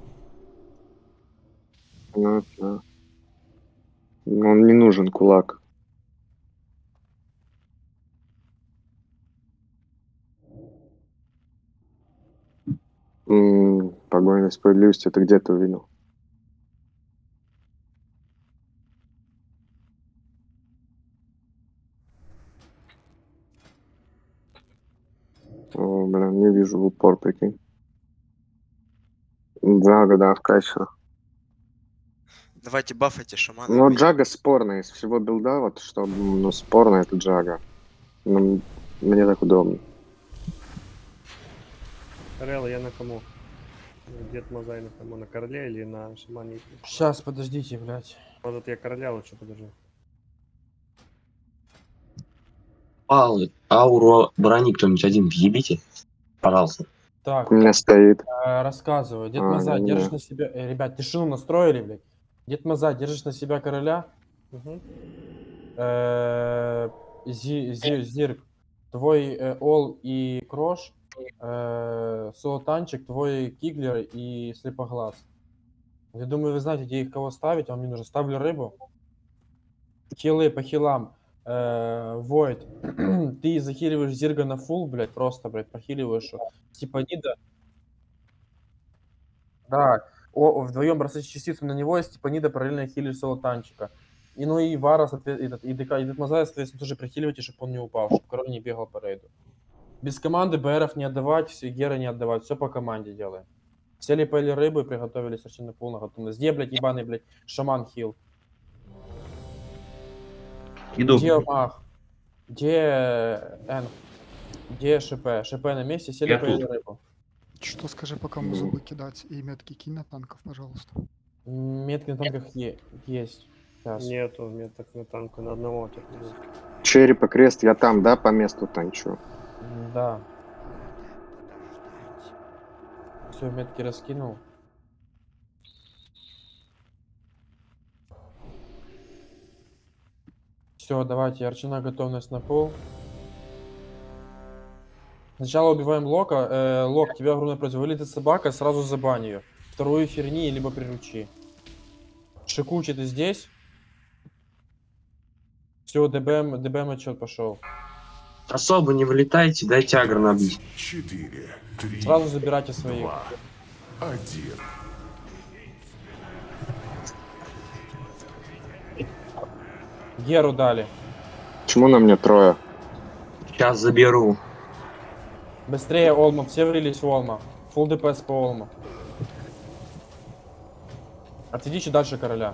[SPEAKER 7] Ну, да. Он не нужен, кулак. Погоня за справедливостью, ты где-то увидел? О, блин, не вижу в упор, прикинь. Джага, да, вкачано.
[SPEAKER 8] Давайте бафайте шамана.
[SPEAKER 7] Но Джага спорная из всего билда, вот что, ну, спорная это Джага. Ну, мне так удобно.
[SPEAKER 3] Карел, я на кому? Дед Мазай на кому? На короле или на шамане?
[SPEAKER 4] Сейчас, подождите, блядь.
[SPEAKER 3] Может, я короля лучше подержу.
[SPEAKER 1] Ауру брони кто-нибудь один въебите, пожалуйста.
[SPEAKER 4] Так,
[SPEAKER 7] У меня стоит.
[SPEAKER 4] рассказываю. Дед
[SPEAKER 7] А,
[SPEAKER 4] Мазай,
[SPEAKER 7] не-не-не.
[SPEAKER 4] держишь на себя... ребят, тишину настроили, блядь. Дед Мазай, держишь на себя короля.
[SPEAKER 3] Угу.
[SPEAKER 4] Зирк, твой Ол и Крош. Султанчик, твой Киглер и Слепоглаз. Я думаю, вы знаете, где их кого ставить. Вам не нужно. Ставлю рыбу. Хилы по хилам. Войд. Ты захиливаешь Зирга на фул, блядь, просто, блядь, похиливаешь. Степанида. Да. Вдвоем бросаешь частицу на него, и Степанида параллельно хилишь Султанчика. И ну и Вара, соответственно, и Дед Мазай, соответственно, тоже прихиливайте, чтобы он не упал, чтобы король не бегал по рейду. Без команды БРов не отдавать, все геры не отдавать, все по команде делаем. Сели, поели рыбу и приготовили совершенно полную готовность. Где, блядь, ебаный, блядь, шаман хил?
[SPEAKER 10] Иду.
[SPEAKER 4] Где мах? Где Эн? Где ШП? ШП на месте, сели,
[SPEAKER 10] Я
[SPEAKER 4] поели
[SPEAKER 10] тут.
[SPEAKER 4] рыбу.
[SPEAKER 6] Что скажи, пока мы зубы кидать и метки кинь на танков, пожалуйста.
[SPEAKER 4] Метки на танках есть. Сейчас.
[SPEAKER 3] Нету меток на танку, на одного так нет.
[SPEAKER 7] Череп и крест, я там, да, по месту танчу?
[SPEAKER 4] Да. Все, метки раскинул. Все, давайте, Арчина, готовность на пол. Сначала убиваем Лока. Лок, тебя огромное против. Вылетит собака, сразу забань ее. Вторую ферни, либо приручи. Шикучи, ты здесь? Все, ДБМ отчет пошел.
[SPEAKER 1] Особо не вылетайте, дайте агро набить.
[SPEAKER 13] 4, 3,
[SPEAKER 4] Сразу забирайте своих.
[SPEAKER 13] 2, 1.
[SPEAKER 4] Геру дали.
[SPEAKER 7] Почему на мне трое?
[SPEAKER 1] Сейчас заберу.
[SPEAKER 4] Быстрее, Олма. Все влились в Олма. Фулл ДПС по Олму. Отведите дальше короля.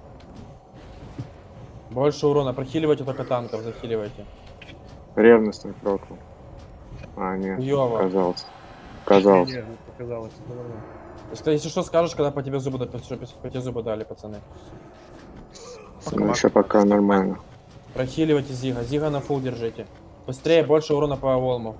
[SPEAKER 4] Больше урона. Прохиливайте только танков, захиливайте.
[SPEAKER 7] Ревностный прокол. А, нет,
[SPEAKER 4] Хуёво.
[SPEAKER 7] казалось. Казалось.
[SPEAKER 3] Не, не показалось, это нормально.
[SPEAKER 4] Если что, скажешь, когда по тебе зубы дали, по тебе зубы дали, пацаны.
[SPEAKER 7] Ну, еще пока нормально.
[SPEAKER 4] Прохиливайте Зига. Зига на фул держите. Быстрее, больше урона по Олму.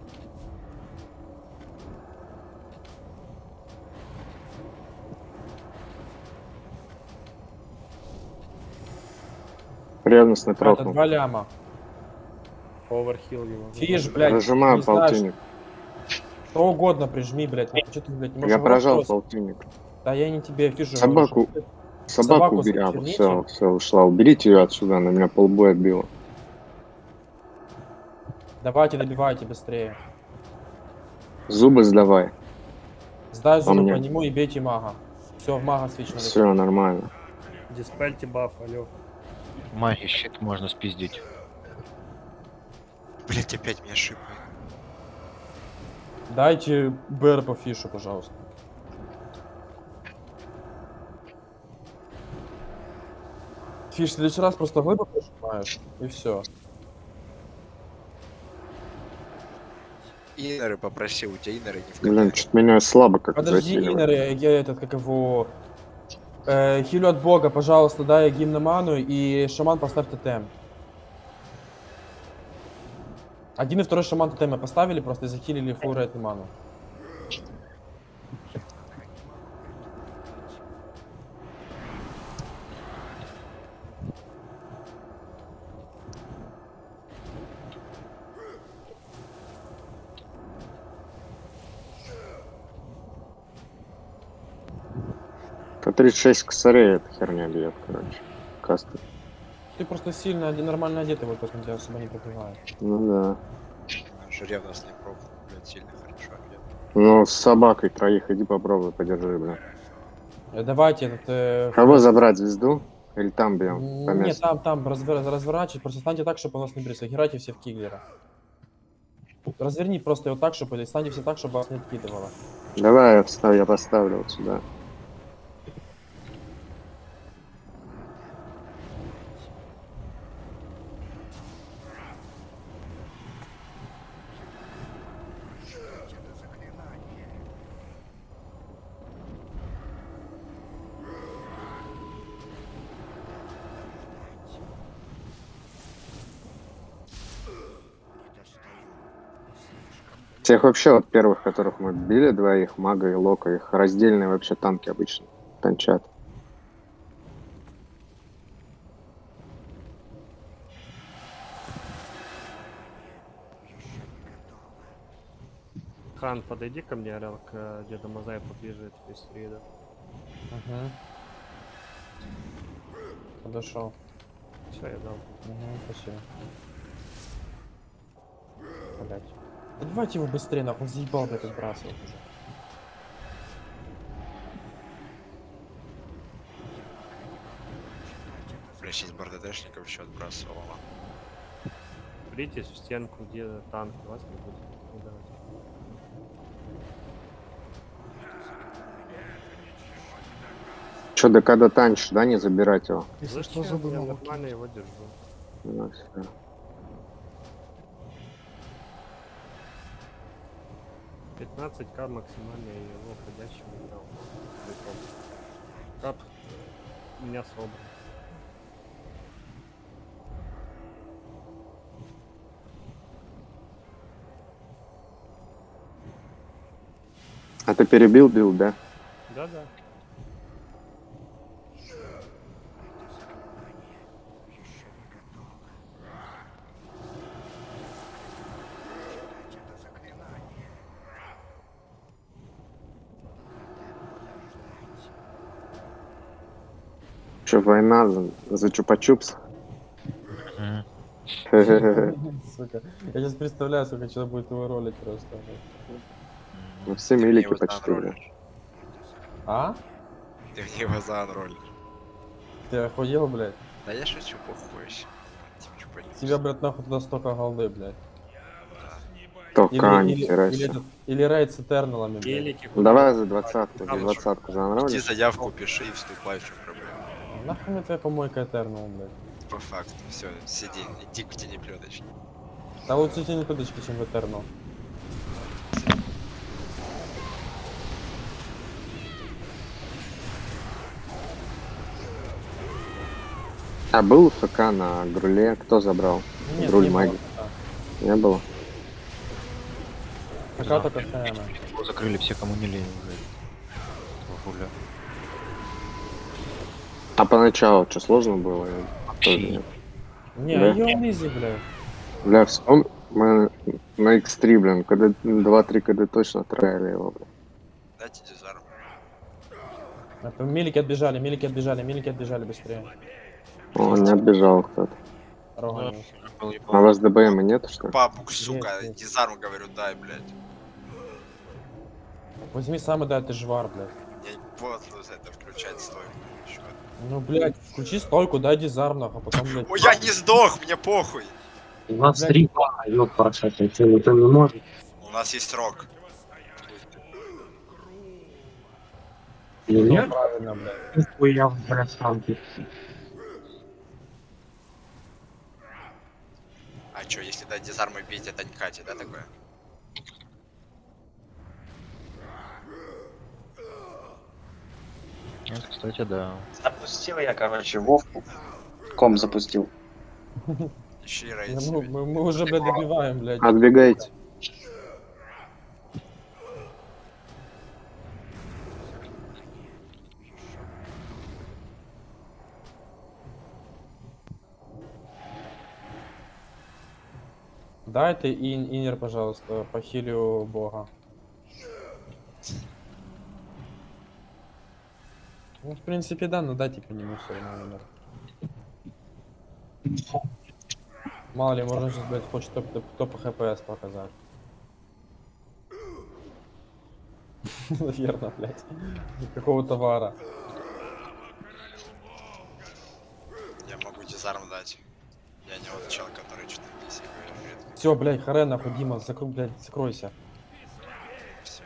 [SPEAKER 7] Ревностный
[SPEAKER 4] Это
[SPEAKER 7] прокол.
[SPEAKER 4] 2 ляма.
[SPEAKER 3] Оверхилл его.
[SPEAKER 4] Фиш, блядь.
[SPEAKER 7] Прожимаю
[SPEAKER 4] не знаешь,
[SPEAKER 7] полтинник.
[SPEAKER 4] Что угодно прижми, блядь. Ну, что ты, блядь, не можешь
[SPEAKER 7] Я
[SPEAKER 4] в рот
[SPEAKER 7] прожал
[SPEAKER 4] бросить?
[SPEAKER 7] полтинник.
[SPEAKER 4] Да я не тебе фишу.
[SPEAKER 7] Собаку.
[SPEAKER 4] говорю,
[SPEAKER 7] Собаку убери. А,
[SPEAKER 4] зачерните.
[SPEAKER 7] все, ушла. Уберите ее отсюда, она меня полбоя била.
[SPEAKER 4] Давайте, добивайте быстрее.
[SPEAKER 7] Зубы сдавай.
[SPEAKER 4] Сдай зубы
[SPEAKER 7] мне.
[SPEAKER 4] по нему и бейте мага. Все, в мага свич надо.
[SPEAKER 7] Все нормально.
[SPEAKER 3] Диспельте баф, алё.
[SPEAKER 2] Маги щит можно спиздить.
[SPEAKER 8] Блять, опять меня шипает.
[SPEAKER 4] Дайте БР по фишу, пожалуйста. Фиш, в следующий раз просто глыбу прожимаешь, и все.
[SPEAKER 8] Инеры попросил, у тебя инеры не в
[SPEAKER 7] Блин, что-то меня слабо как
[SPEAKER 4] Подожди,
[SPEAKER 7] засиливает.
[SPEAKER 4] Иннер, я этот, как его... хилю от бога, пожалуйста, дай гимноману и шаман поставь тотем. Один и второй шаман тотемы поставили, просто и захилили фулл рейд ману.
[SPEAKER 7] По 36 косарей эта херня бьет, короче. Касты.
[SPEAKER 4] Ты просто сильно, нормально одетый, вот поэтому тебя особо не пробивает.
[SPEAKER 7] Ну да.
[SPEAKER 8] же ревностный прокол, блядь, сильно хорошо бьет.
[SPEAKER 7] Ну, с собакой троих иди попробуй, подержи, бля.
[SPEAKER 4] Давайте этот...
[SPEAKER 7] Кого забрать, звезду? Или там бьем? По
[SPEAKER 4] Нет,
[SPEAKER 7] месту?
[SPEAKER 4] там разворачивать, просто станьте так, чтобы у нас не брис. Играйте все в Киглера. Разверни просто его так, чтобы... Станьте все так, чтобы вас не откидывало.
[SPEAKER 7] Давай я поставлю вот сюда. Тех вообще вот первых, которых мы били, двоих, мага и лока, их раздельные вообще танки обычно танчат.
[SPEAKER 3] Хан, подойди ко мне, орел, к деду Мазай поближе, тебе среда.
[SPEAKER 4] Угу. Подошел.
[SPEAKER 3] Все, я дал.
[SPEAKER 4] Угу, спасибо. Блять. Да давайте его быстрее, нахуй, он заебал, блядь, отбрасывать уже.
[SPEAKER 8] Блядь, 6 бардадешников еще отбрасывала.
[SPEAKER 3] Бритесь в стенку, где танк, вас не будет. Ну, давайте.
[SPEAKER 7] Че, да когда танчишь, да, не забирать его?
[SPEAKER 6] Если что,
[SPEAKER 3] Зачем?
[SPEAKER 6] зубы
[SPEAKER 3] Я
[SPEAKER 6] на локе.
[SPEAKER 3] нормально его держу.
[SPEAKER 7] Ну, всё.
[SPEAKER 3] 15к максимально я его ходячим играл. Кап у меня собран.
[SPEAKER 7] А ты перебил билд, да?
[SPEAKER 3] Да-да.
[SPEAKER 7] Че, война за чупа-чупс?
[SPEAKER 4] Сука. Я сейчас представляю, сколько человек будет его ролить просто.
[SPEAKER 7] Ну все
[SPEAKER 8] Ты мне
[SPEAKER 7] милики
[SPEAKER 8] его
[SPEAKER 7] почти, да.
[SPEAKER 8] заанролишь.
[SPEAKER 4] А?
[SPEAKER 8] Ты мне его заанролишь.
[SPEAKER 4] Ты охуел, блядь?
[SPEAKER 8] Да я шучу, похуй вообще. Типа, чупа-чупс.
[SPEAKER 4] Тебя, блядь, нахуй туда столько голды, блядь.
[SPEAKER 7] Только, нихера себе.
[SPEAKER 4] Или рейд с Этерналами, блядь.
[SPEAKER 3] Велики.
[SPEAKER 7] Ну, давай за 20-ку, за 20-ку
[SPEAKER 8] Иди
[SPEAKER 7] заанролишь.
[SPEAKER 8] заявку пиши и вступай, в чем проблема.
[SPEAKER 4] Нахуй мне твоя помойка Этернал, блядь.
[SPEAKER 8] По факту, все, сиди, иди к тени плеточки.
[SPEAKER 4] Да лучше тени пыточки, чем в Этернал.
[SPEAKER 7] А был ФК на Груле? Кто забрал?
[SPEAKER 4] Нет,
[SPEAKER 7] Груль
[SPEAKER 4] не было
[SPEAKER 7] маги.
[SPEAKER 4] ФК.
[SPEAKER 7] Не было?
[SPEAKER 4] ФК только ХМ.
[SPEAKER 2] Его закрыли все, кому не лень уже. Руля.
[SPEAKER 7] А поначалу что, сложно было? Я тоже нет.
[SPEAKER 4] Не,
[SPEAKER 7] Да?
[SPEAKER 4] ее изи, блядь.
[SPEAKER 7] Бля, мы на X3, блин, когда 2-3 КД точно трояли его, блин.
[SPEAKER 8] Дайте дизарм.
[SPEAKER 4] Милики отбежали, милики отбежали быстрее.
[SPEAKER 7] О, не отбежал кто-то.
[SPEAKER 4] Рога.
[SPEAKER 7] А у вас ДБМ нет, что ли?
[SPEAKER 8] Папук, сука,
[SPEAKER 4] Есть.
[SPEAKER 8] дизарм, говорю, дай, блядь.
[SPEAKER 4] Возьми самый, да, ты жвар, блядь.
[SPEAKER 8] Я вот это включать стойку. Чё?
[SPEAKER 4] Ну, блядь, включи стойку, дай дизарм, нахуй, а потом, блядь.
[SPEAKER 8] Ой, я не сдох, мне похуй.
[SPEAKER 1] У нас 3 бана, ёпта, кстати, что никто не может.
[SPEAKER 8] У нас есть рок.
[SPEAKER 1] И
[SPEAKER 4] Ну,
[SPEAKER 1] нет?
[SPEAKER 4] правильно, блядь.
[SPEAKER 1] Нихуя, блядь, станки.
[SPEAKER 8] А чё, если дать дизарм и бить, это не Катя, да, такое?
[SPEAKER 2] Вот, кстати, да.
[SPEAKER 9] Запустил я, короче, Вовку. Ком запустил.
[SPEAKER 8] Ищи рейд
[SPEAKER 4] Ну,
[SPEAKER 8] себе.
[SPEAKER 4] мы уже, блядь, добиваем, блядь.
[SPEAKER 7] Отбегайте.
[SPEAKER 4] Дай ты инер, пожалуйста, похилю бога. Ну, в принципе, да, но дайте по нему все равно инер. Мало ли, можно сейчас, блядь, хочет топ ХПС показать. Наверно, блядь. Какого товара.
[SPEAKER 8] Я могу дизарм дать. Я не вот чел, который что-то здесь говорит.
[SPEAKER 4] Все, блядь, харе нахуй, Дима, закройся.
[SPEAKER 8] Всё.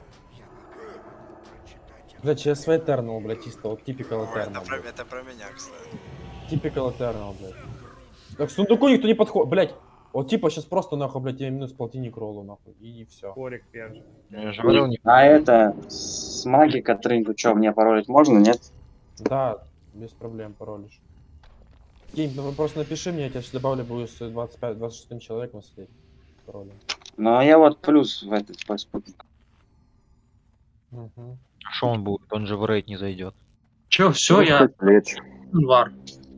[SPEAKER 4] Блядь, сейчас свой Eternal, блядь, чисто, вот typical
[SPEAKER 8] Ой,
[SPEAKER 4] Eternal. блядь.
[SPEAKER 8] это про меня, кстати.
[SPEAKER 4] Typical Eternal, блядь. Так к сундуку никто не подходит, блядь. Вот типа сейчас просто нахуй, блядь, я минус полтинник роллу, нахуй, и все.
[SPEAKER 3] Корик первый.
[SPEAKER 2] Я же говорил, не...
[SPEAKER 9] А это с маги Катринку, что, мне паролить можно, нет?
[SPEAKER 4] Да, без проблем паролишь. Кинь, ну просто напиши мне, я тебя сейчас добавлю, буду с 25-26 человеком сидеть. Паролем.
[SPEAKER 9] Ну, а я вот плюс в этот спутник.
[SPEAKER 4] Угу.
[SPEAKER 2] А что он будет? Он же в рейд не зайдет.
[SPEAKER 1] Чё, все,
[SPEAKER 7] Ну,
[SPEAKER 1] я
[SPEAKER 7] хоть лечь.
[SPEAKER 1] вар.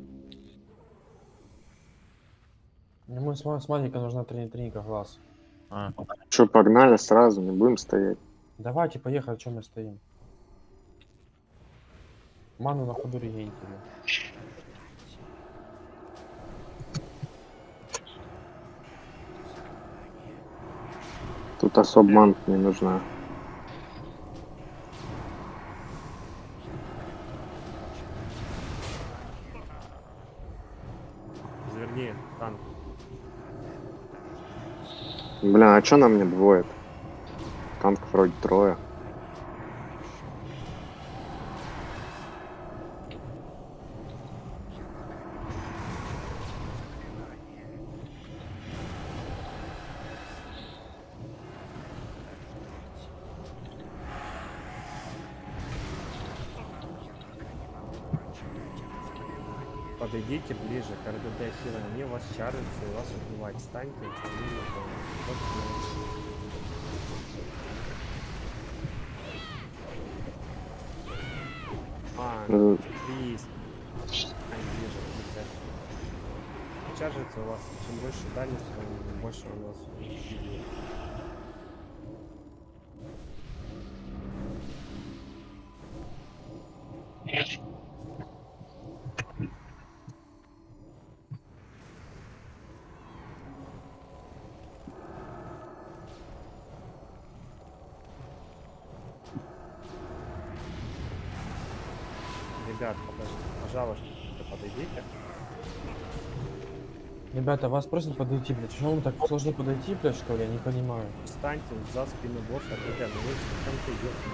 [SPEAKER 4] Ему с магика нужна треника глаз.
[SPEAKER 2] А.
[SPEAKER 7] Че, погнали сразу, не будем стоять.
[SPEAKER 4] Давайте, поехали, чем мы стоим. Ману на ходу регейте, блядь.
[SPEAKER 7] Тут особо мант не нужна.
[SPEAKER 3] Зверни, танк.
[SPEAKER 7] Бля, а чё нам не двоет? Танков вроде трое.
[SPEAKER 3] Подойдите ближе к РДД хилам. Они вас чарятся и вас убивать. Станьте.
[SPEAKER 7] Ну,
[SPEAKER 3] приз. Чаржится у вас, чем больше дальность, тем больше у вас видео. Ребят, пожалуйста, подойдите.
[SPEAKER 4] Ребята, вас просят подойти, блядь. Почему вам так сложно подойти, блядь, что ли? Я не понимаю.
[SPEAKER 3] Встаньте за спину босса, хотя ну вы в чем-то идете.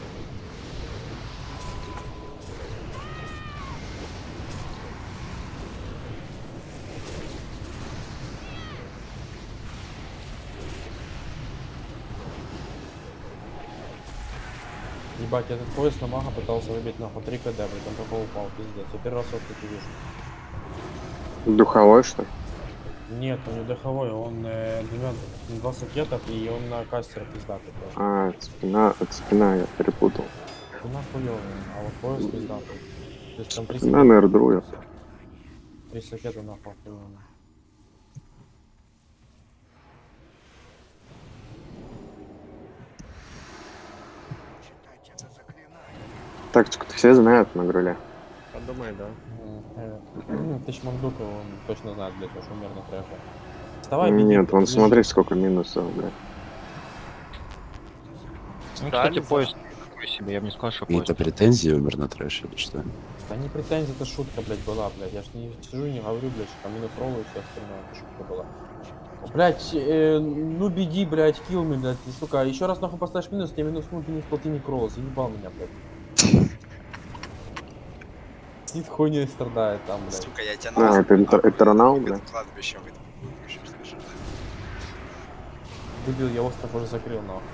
[SPEAKER 4] Ебать, я этот пояс на мага пытался выбить нахуй 3 КД, блядь, он только упал, пиздец. Я первый раз вот это вижу.
[SPEAKER 7] духовой, что ли?
[SPEAKER 4] Нет, он не духовой, он 2 сакетов и он на кастере пиздатый просто.
[SPEAKER 7] А, спина я перепутал.
[SPEAKER 4] Спина хуёвая, а вот пояс пиздатый. То есть там 3
[SPEAKER 7] Спина, наверное, друя.
[SPEAKER 4] 3 сакета нахуй хуёвая.
[SPEAKER 7] Тактику-то все знают на груле.
[SPEAKER 3] Подумай, да.
[SPEAKER 4] Тысяч Мандука, он точно знает, блядь, что умер на трэфе. Вставай, беги,
[SPEAKER 7] Нет, вон
[SPEAKER 4] бежи.
[SPEAKER 7] смотри, сколько минусов, блядь.
[SPEAKER 2] Ну, кстати, поезд такой себе, я бы не сказал, что поезд.
[SPEAKER 14] Это претензии умер на трэше или что?
[SPEAKER 4] Да не претензия, это шутка, блядь, была, блядь. Я ж не сижу и не говорю, блядь, что там минус роллы и все остальное. Это шутка была. Блядь, ну беги, блядь, kill me, блядь, сука. Еще раз нахуй поставишь минус, тебе минус минус полтинник ролл. Заебал меня, блядь. Сидит хуйней страдает там, блядь.
[SPEAKER 8] Сука, я тебя
[SPEAKER 7] А, это Ронал, блядь.
[SPEAKER 8] кладбище выйду.
[SPEAKER 4] Дебил, я остров уже закрыл, нахуй.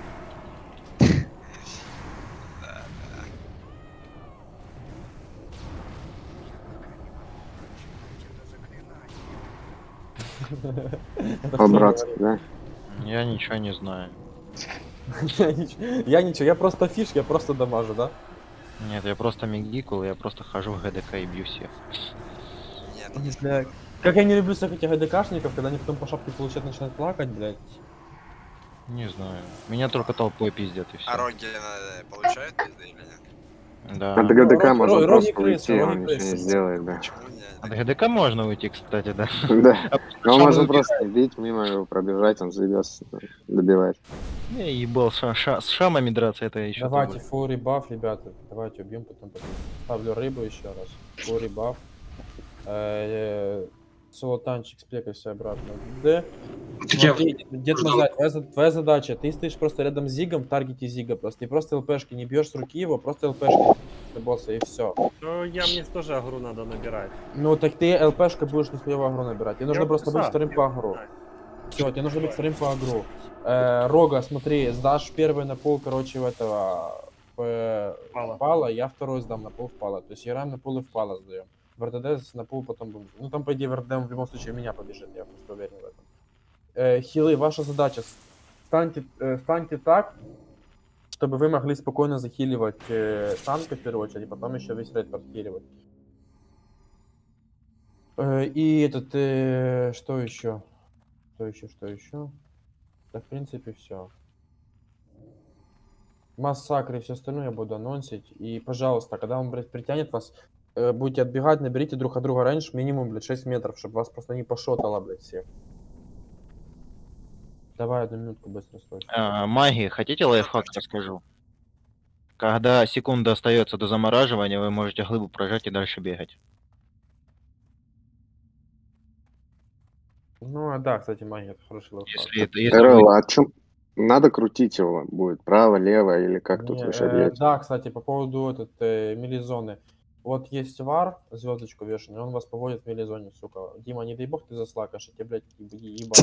[SPEAKER 7] По-братски, да?
[SPEAKER 2] Я ничего не знаю.
[SPEAKER 4] Я ничего, я просто фиш, я просто дамажу, да?
[SPEAKER 2] Нет, я просто мигикул, я просто хожу в ГДК и бью всех.
[SPEAKER 4] Блядь. Как я не люблю всех этих ГДКшников, когда они потом по шапке получают, начинают плакать, блядь.
[SPEAKER 2] Не знаю. Меня только толпой пиздят и все.
[SPEAKER 8] А роги получают пизды или нет?
[SPEAKER 2] Да.
[SPEAKER 7] От ГДК можно
[SPEAKER 4] Роги
[SPEAKER 7] просто
[SPEAKER 4] крысы,
[SPEAKER 7] уйти,
[SPEAKER 4] роги
[SPEAKER 7] он ничего
[SPEAKER 4] крысы.
[SPEAKER 7] не сделает, да.
[SPEAKER 2] От ГДК можно уйти, кстати, да.
[SPEAKER 7] Да.
[SPEAKER 2] А
[SPEAKER 7] Он можно
[SPEAKER 2] убегает.
[SPEAKER 7] просто бить мимо его, пробежать, он заебется, добивать.
[SPEAKER 2] Я ебал с шамами драться, это еще.
[SPEAKER 4] Давайте full ребаф, ребята. Давайте убьем, потом. Ставлю рыбу еще раз. Full ребаф. Солотанчик, спека все обратно. Д. Смотри, Дед Мазай, твоя задача, ты стоишь просто рядом с Зигом, в таргете Зига просто. И просто ЛПшки не бьешь с руки его, просто ЛПшки босса и все.
[SPEAKER 3] Ну, мне тоже агру надо набирать.
[SPEAKER 4] Ну так ты ЛПшка будешь нихуево агру набирать. Тебе нужно просто быть вторым по агру. Все, тебе нужно быть вторым по агру. Рога, смотри, сдашь первый на пол, короче, в этого впала, я второй сдам на пол впала. То есть играем на пол и впала сдаем. В РДД на пол потом будем. Ну там, по идее, в РДД в любом случае меня побежит, я просто уверен в этом. Хилы, ваша задача. Станьте так, чтобы вы могли спокойно захиливать танка в первую очередь, и потом еще весь рейд подхиливать. И этот, что еще? Что еще? Да, в принципе, все. Массакры и все остальное я буду анонсить. И, пожалуйста, когда он, блядь, притянет вас, будете отбегать, наберите друг от друга рейндж минимум, блядь, 6 метров, чтобы вас просто не пошотало, блядь, всех. Давай 1 минутку быстро срочно.
[SPEAKER 2] Маги, хотите лайфхак расскажу? Когда секунда остается до замораживания, вы можете глыбу прожать и дальше бегать.
[SPEAKER 4] Ну, да, кстати, магия, это хороший лайфхак.
[SPEAKER 2] Если
[SPEAKER 7] РЛ,
[SPEAKER 2] вы-
[SPEAKER 7] а чё? Надо крутить его будет, право, лево, или как тут
[SPEAKER 4] Не,
[SPEAKER 7] вы шагаете?
[SPEAKER 4] да, кстати, по поводу милизоны. Вот есть вар, звездочку вешаный, он вас поводит в милизоне, сука. Дима, не дай бог ты заслакаешь, а тебе, блядь, ебало.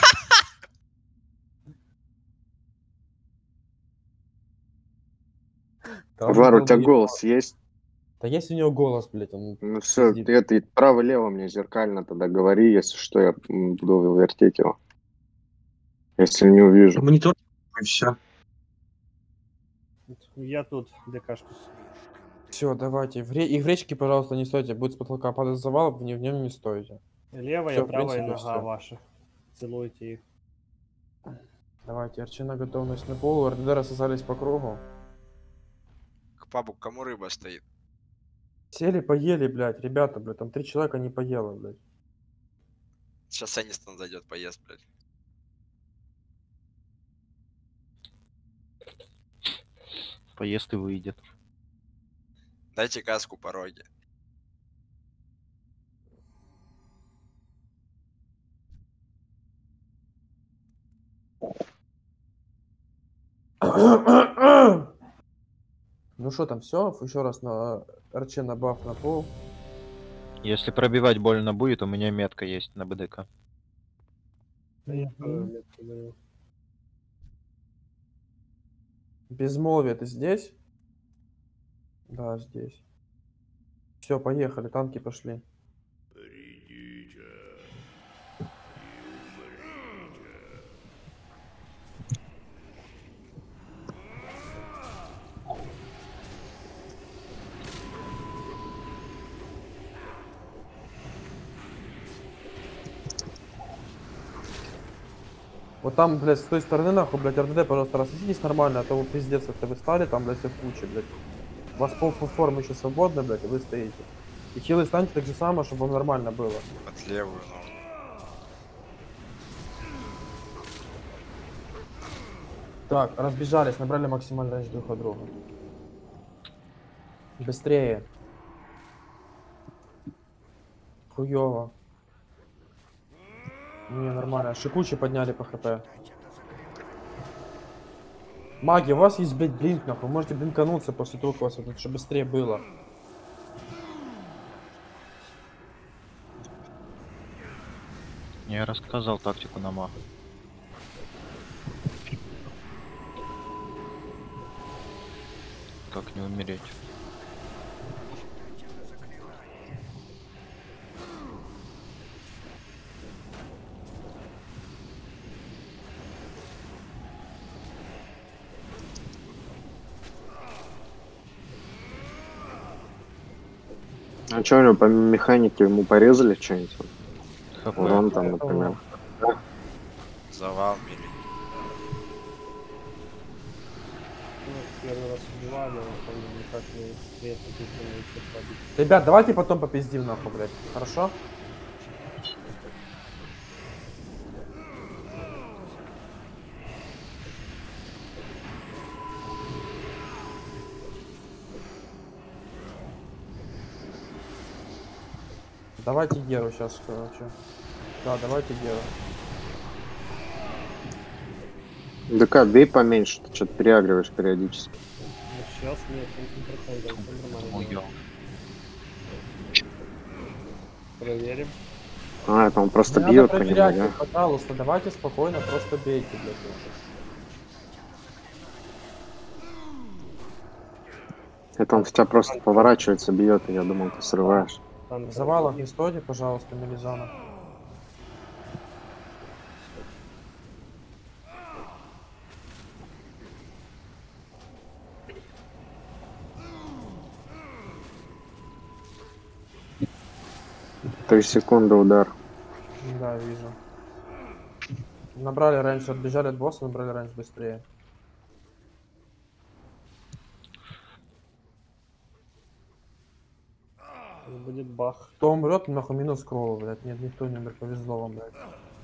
[SPEAKER 7] Вар, у тебя голос есть?
[SPEAKER 4] Да есть у него голос, блядь, он...
[SPEAKER 7] Ну все, ты это право-лево мне зеркально тогда говори, если что, я буду вертеть его. Если не увижу.
[SPEAKER 1] Монитор и все.
[SPEAKER 3] Я тут ДКшку.
[SPEAKER 4] Все, давайте. И в речке, пожалуйста, не стойте. Будет с потолка падать завал, в нем не стойте.
[SPEAKER 3] Левая,
[SPEAKER 4] Всё, в
[SPEAKER 3] правая
[SPEAKER 4] принципе,
[SPEAKER 3] нога
[SPEAKER 4] всё.
[SPEAKER 3] ваша. Целуйте их.
[SPEAKER 4] Давайте, Арчина, готовность на полу. РДД рассосались по кругу.
[SPEAKER 8] К пабу кому рыба стоит?
[SPEAKER 4] Сели, поели, блядь. Ребята, блядь, там 3 человека не поело, блядь.
[SPEAKER 8] Сейчас Энистон зайдет, поест, блядь.
[SPEAKER 2] Поест и выйдет.
[SPEAKER 8] Дайте каску пороги.
[SPEAKER 4] Ну что там, все? Еще раз на Арчина баф на пол.
[SPEAKER 2] Если пробивать больно будет, у меня метка есть на БДК.
[SPEAKER 4] Безмолвие, ты здесь? Да, здесь. Все, поехали, танки пошли. Вот там, блядь, с той стороны, нахуй, блядь, РДД, пожалуйста, рассоситесь нормально, а то вы пиздец, это вы стали, там, блядь, все в куче, блядь. У вас пол формы еще свободно, блядь, и вы стоите. И хилы станьте так же самое, чтобы вам нормально было.
[SPEAKER 8] Под левую, ну.
[SPEAKER 4] Так, разбежались, набрали максимальный рейндж друг от друга. Быстрее. Хуёво. Не, нормально. Шикучи подняли по хп. Маги, у вас есть, блядь, блинк, нахуй. Вы можете блинкануться после того, как у вас это, чтобы быстрее было.
[SPEAKER 2] Я рассказал тактику на мах. Как не умереть.
[SPEAKER 7] А что у него по механике, ему порезали что-нибудь?
[SPEAKER 2] ХП.
[SPEAKER 7] Урон там, например.
[SPEAKER 8] Завал мили.
[SPEAKER 3] Первый раз убивали, он там никак не свет, не побить.
[SPEAKER 4] Ребят, давайте потом попиздим, нахуй, блядь. Хорошо? Давайте Геру сейчас, короче. Да, давайте Геру.
[SPEAKER 7] ДК, бей поменьше, ты что-то переагриваешь периодически.
[SPEAKER 3] Ну, сейчас нет, 70%, все нормально. Проверим.
[SPEAKER 7] А, это он просто
[SPEAKER 4] Не
[SPEAKER 7] бьет
[SPEAKER 4] надо
[SPEAKER 7] по нему,
[SPEAKER 4] проверять,
[SPEAKER 7] да?
[SPEAKER 4] пожалуйста, давайте спокойно, просто бейте, блядь.
[SPEAKER 7] Это он в тебя просто поворачивается, бьет, и я думал, ты срываешь.
[SPEAKER 4] В завалах не стойте, пожалуйста, Мелизана.
[SPEAKER 7] Три секунды удар.
[SPEAKER 4] Да, вижу. Набрали раньше, отбежали от босса, набрали раньше быстрее.
[SPEAKER 3] Будет бах.
[SPEAKER 4] Кто умрет, нахуй минус кроу, блядь. Нет, никто не умер, повезло вам, блядь.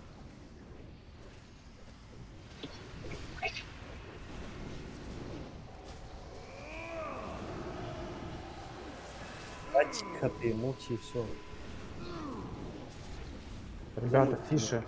[SPEAKER 3] Тихо ты, молчи, и все.
[SPEAKER 4] Ребята, тише.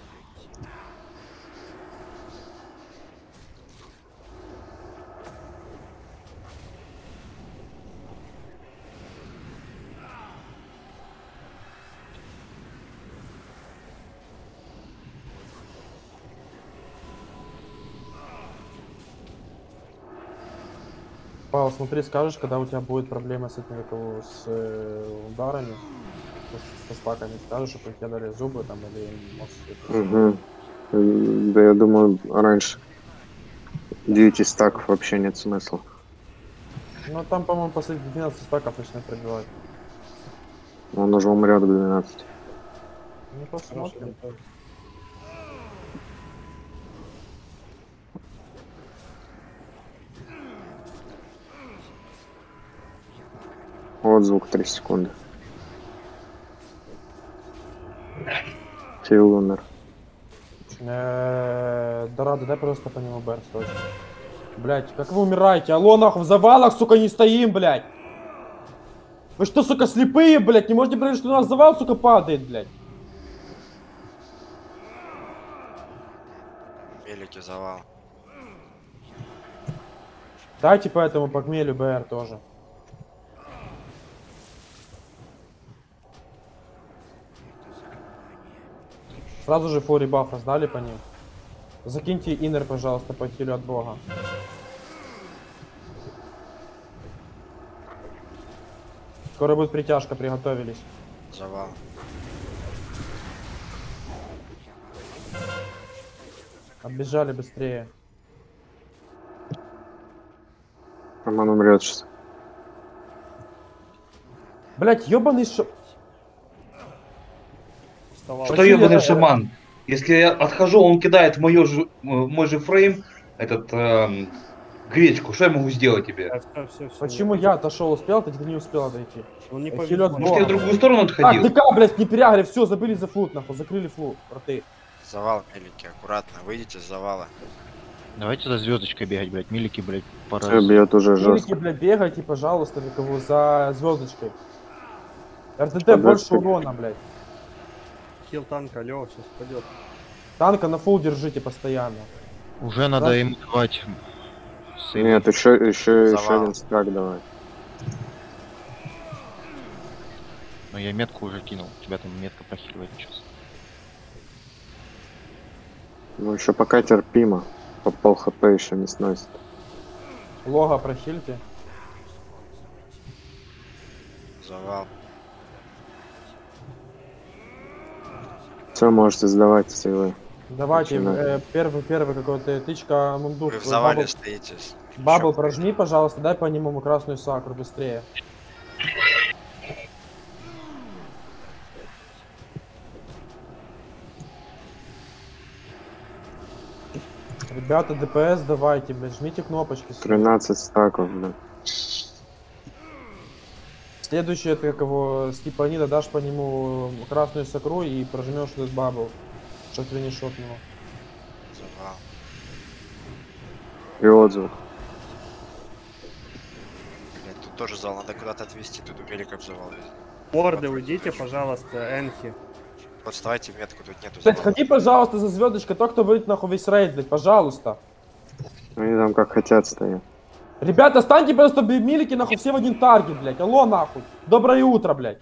[SPEAKER 4] Павел, смотри, скажешь, когда у тебя будет проблема с этими, ударами, со стаками, скажешь, чтобы тебе дали зубы там или мозг.
[SPEAKER 7] Да я думаю, раньше 9 стаков вообще нет смысла.
[SPEAKER 4] Ну там, по-моему, после 12 стаков начинает пробивать.
[SPEAKER 7] Он уже умрет к 12.
[SPEAKER 4] Ну посмотрим.
[SPEAKER 7] Вот звук 3 секунды. Фил умер.
[SPEAKER 4] Дорадо, дай просто по нему БР срочно. Блять, как вы умираете? Алло, нахуй, в завалах, сука, не стоим, блять. Вы что, сука, слепые, блять? Не можете проверить, что у нас завал, сука, падает, блять.
[SPEAKER 8] Великий завал.
[SPEAKER 4] Дайте по этому погмелю БР тоже. Сразу же фори баф раздали по ним. Закиньте иннер, пожалуйста, по хилю от бога. Скоро будет притяжка, приготовились.
[SPEAKER 8] Завал.
[SPEAKER 4] Отбежали быстрее.
[SPEAKER 7] Роман умрет сейчас.
[SPEAKER 4] Блять, ебаный шо...
[SPEAKER 10] Что ебаный шаман? Если я отхожу, он кидает мой же фрейм, гречку. Что я могу сделать тебе?
[SPEAKER 4] Почему я отошел, успел, ты не успел отойти?
[SPEAKER 3] Он не
[SPEAKER 4] Хилю от
[SPEAKER 10] Может,
[SPEAKER 4] бога.
[SPEAKER 10] я в другую сторону отходил?
[SPEAKER 4] ДК, блять, не переагри, все, забыли за флут, нахуй, закрыли флут, роты.
[SPEAKER 8] Завал, мелики, аккуратно, выйдите с завала.
[SPEAKER 2] Давайте за звездочкой бегать, блядь. Милики, блядь, пора.
[SPEAKER 7] Все бьет уже
[SPEAKER 4] Милики,
[SPEAKER 7] жестко.
[SPEAKER 4] блядь, бегайте, пожалуйста, кого за звездочкой. РТТ
[SPEAKER 7] Подожди.
[SPEAKER 4] больше урона, блядь.
[SPEAKER 3] Хил танка, Лёва сейчас пойдет.
[SPEAKER 4] Танка на фул держите постоянно.
[SPEAKER 2] Уже надо
[SPEAKER 4] Знаешь,
[SPEAKER 2] им давать.
[SPEAKER 7] Нет, еще
[SPEAKER 2] Завал.
[SPEAKER 7] один страйк давай.
[SPEAKER 2] Но я метку уже кинул. У тебя там метка прохиливает сейчас.
[SPEAKER 7] Ну еще пока терпимо. По пол хп еще не сносит.
[SPEAKER 4] Лога прохильте.
[SPEAKER 8] Завал.
[SPEAKER 7] Все, можете сдавать сейвы.
[SPEAKER 4] Давайте,
[SPEAKER 7] Начинай.
[SPEAKER 4] первый какой-то тычка мундук.
[SPEAKER 8] Вы в завале стоите.
[SPEAKER 4] Бабл прожми, пожалуйста, дай по нему красную сакру быстрее. Ребята, ДПС давайте, блядь, жмите кнопочки.
[SPEAKER 7] 13 стаков, блин.
[SPEAKER 4] Следующее, ты кого Степанида, дашь по нему красную сакру и прожмешь этот бабл, чтоб тебя не шотнуло.
[SPEAKER 8] Завал.
[SPEAKER 7] И отзвук.
[SPEAKER 8] Блять, тут тоже зал, надо куда-то отвезти, тут у меликов завал.
[SPEAKER 3] Морды, уйдите, пожалуйста, Энхи.
[SPEAKER 8] Подставайте метку, тут нету
[SPEAKER 4] Блядь,
[SPEAKER 8] завала.
[SPEAKER 4] ходи, пожалуйста, за звездочкой, тот, кто будет нахуй весь рейд, блядь, пожалуйста.
[SPEAKER 7] Они там как хотят стоят.
[SPEAKER 4] Ребята, станьте просто милики, нахуй, все в один таргет, блядь. Алло, нахуй. Доброе утро, блядь.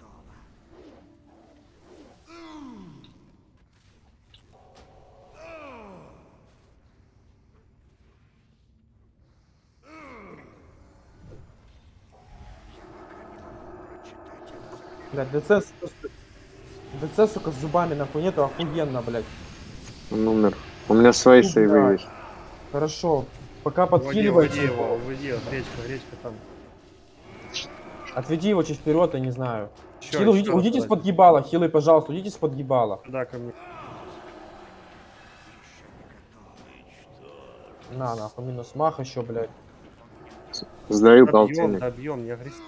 [SPEAKER 4] Блядь, ДЦ, сука, с зубами, нахуй, нету, охуенно, блядь.
[SPEAKER 7] Он умер. У меня свои сейвы
[SPEAKER 4] блядь.
[SPEAKER 7] есть.
[SPEAKER 4] Хорошо. Пока
[SPEAKER 3] Уводи
[SPEAKER 4] подхиливайте
[SPEAKER 3] его, уводи, гречка там.
[SPEAKER 4] Отведи его чуть вперед, я не знаю.
[SPEAKER 3] Чё,
[SPEAKER 4] Хилы,
[SPEAKER 3] чё
[SPEAKER 4] уйдите
[SPEAKER 3] осталось?
[SPEAKER 4] с-под ебала, хилы, пожалуйста, уйдите с-под ебала.
[SPEAKER 3] Да, ко мне.
[SPEAKER 4] На, нахуй, минус мах еще, блядь.
[SPEAKER 7] Сдаю
[SPEAKER 3] Добьем,
[SPEAKER 7] полтинник.
[SPEAKER 3] добьем, не агрессив.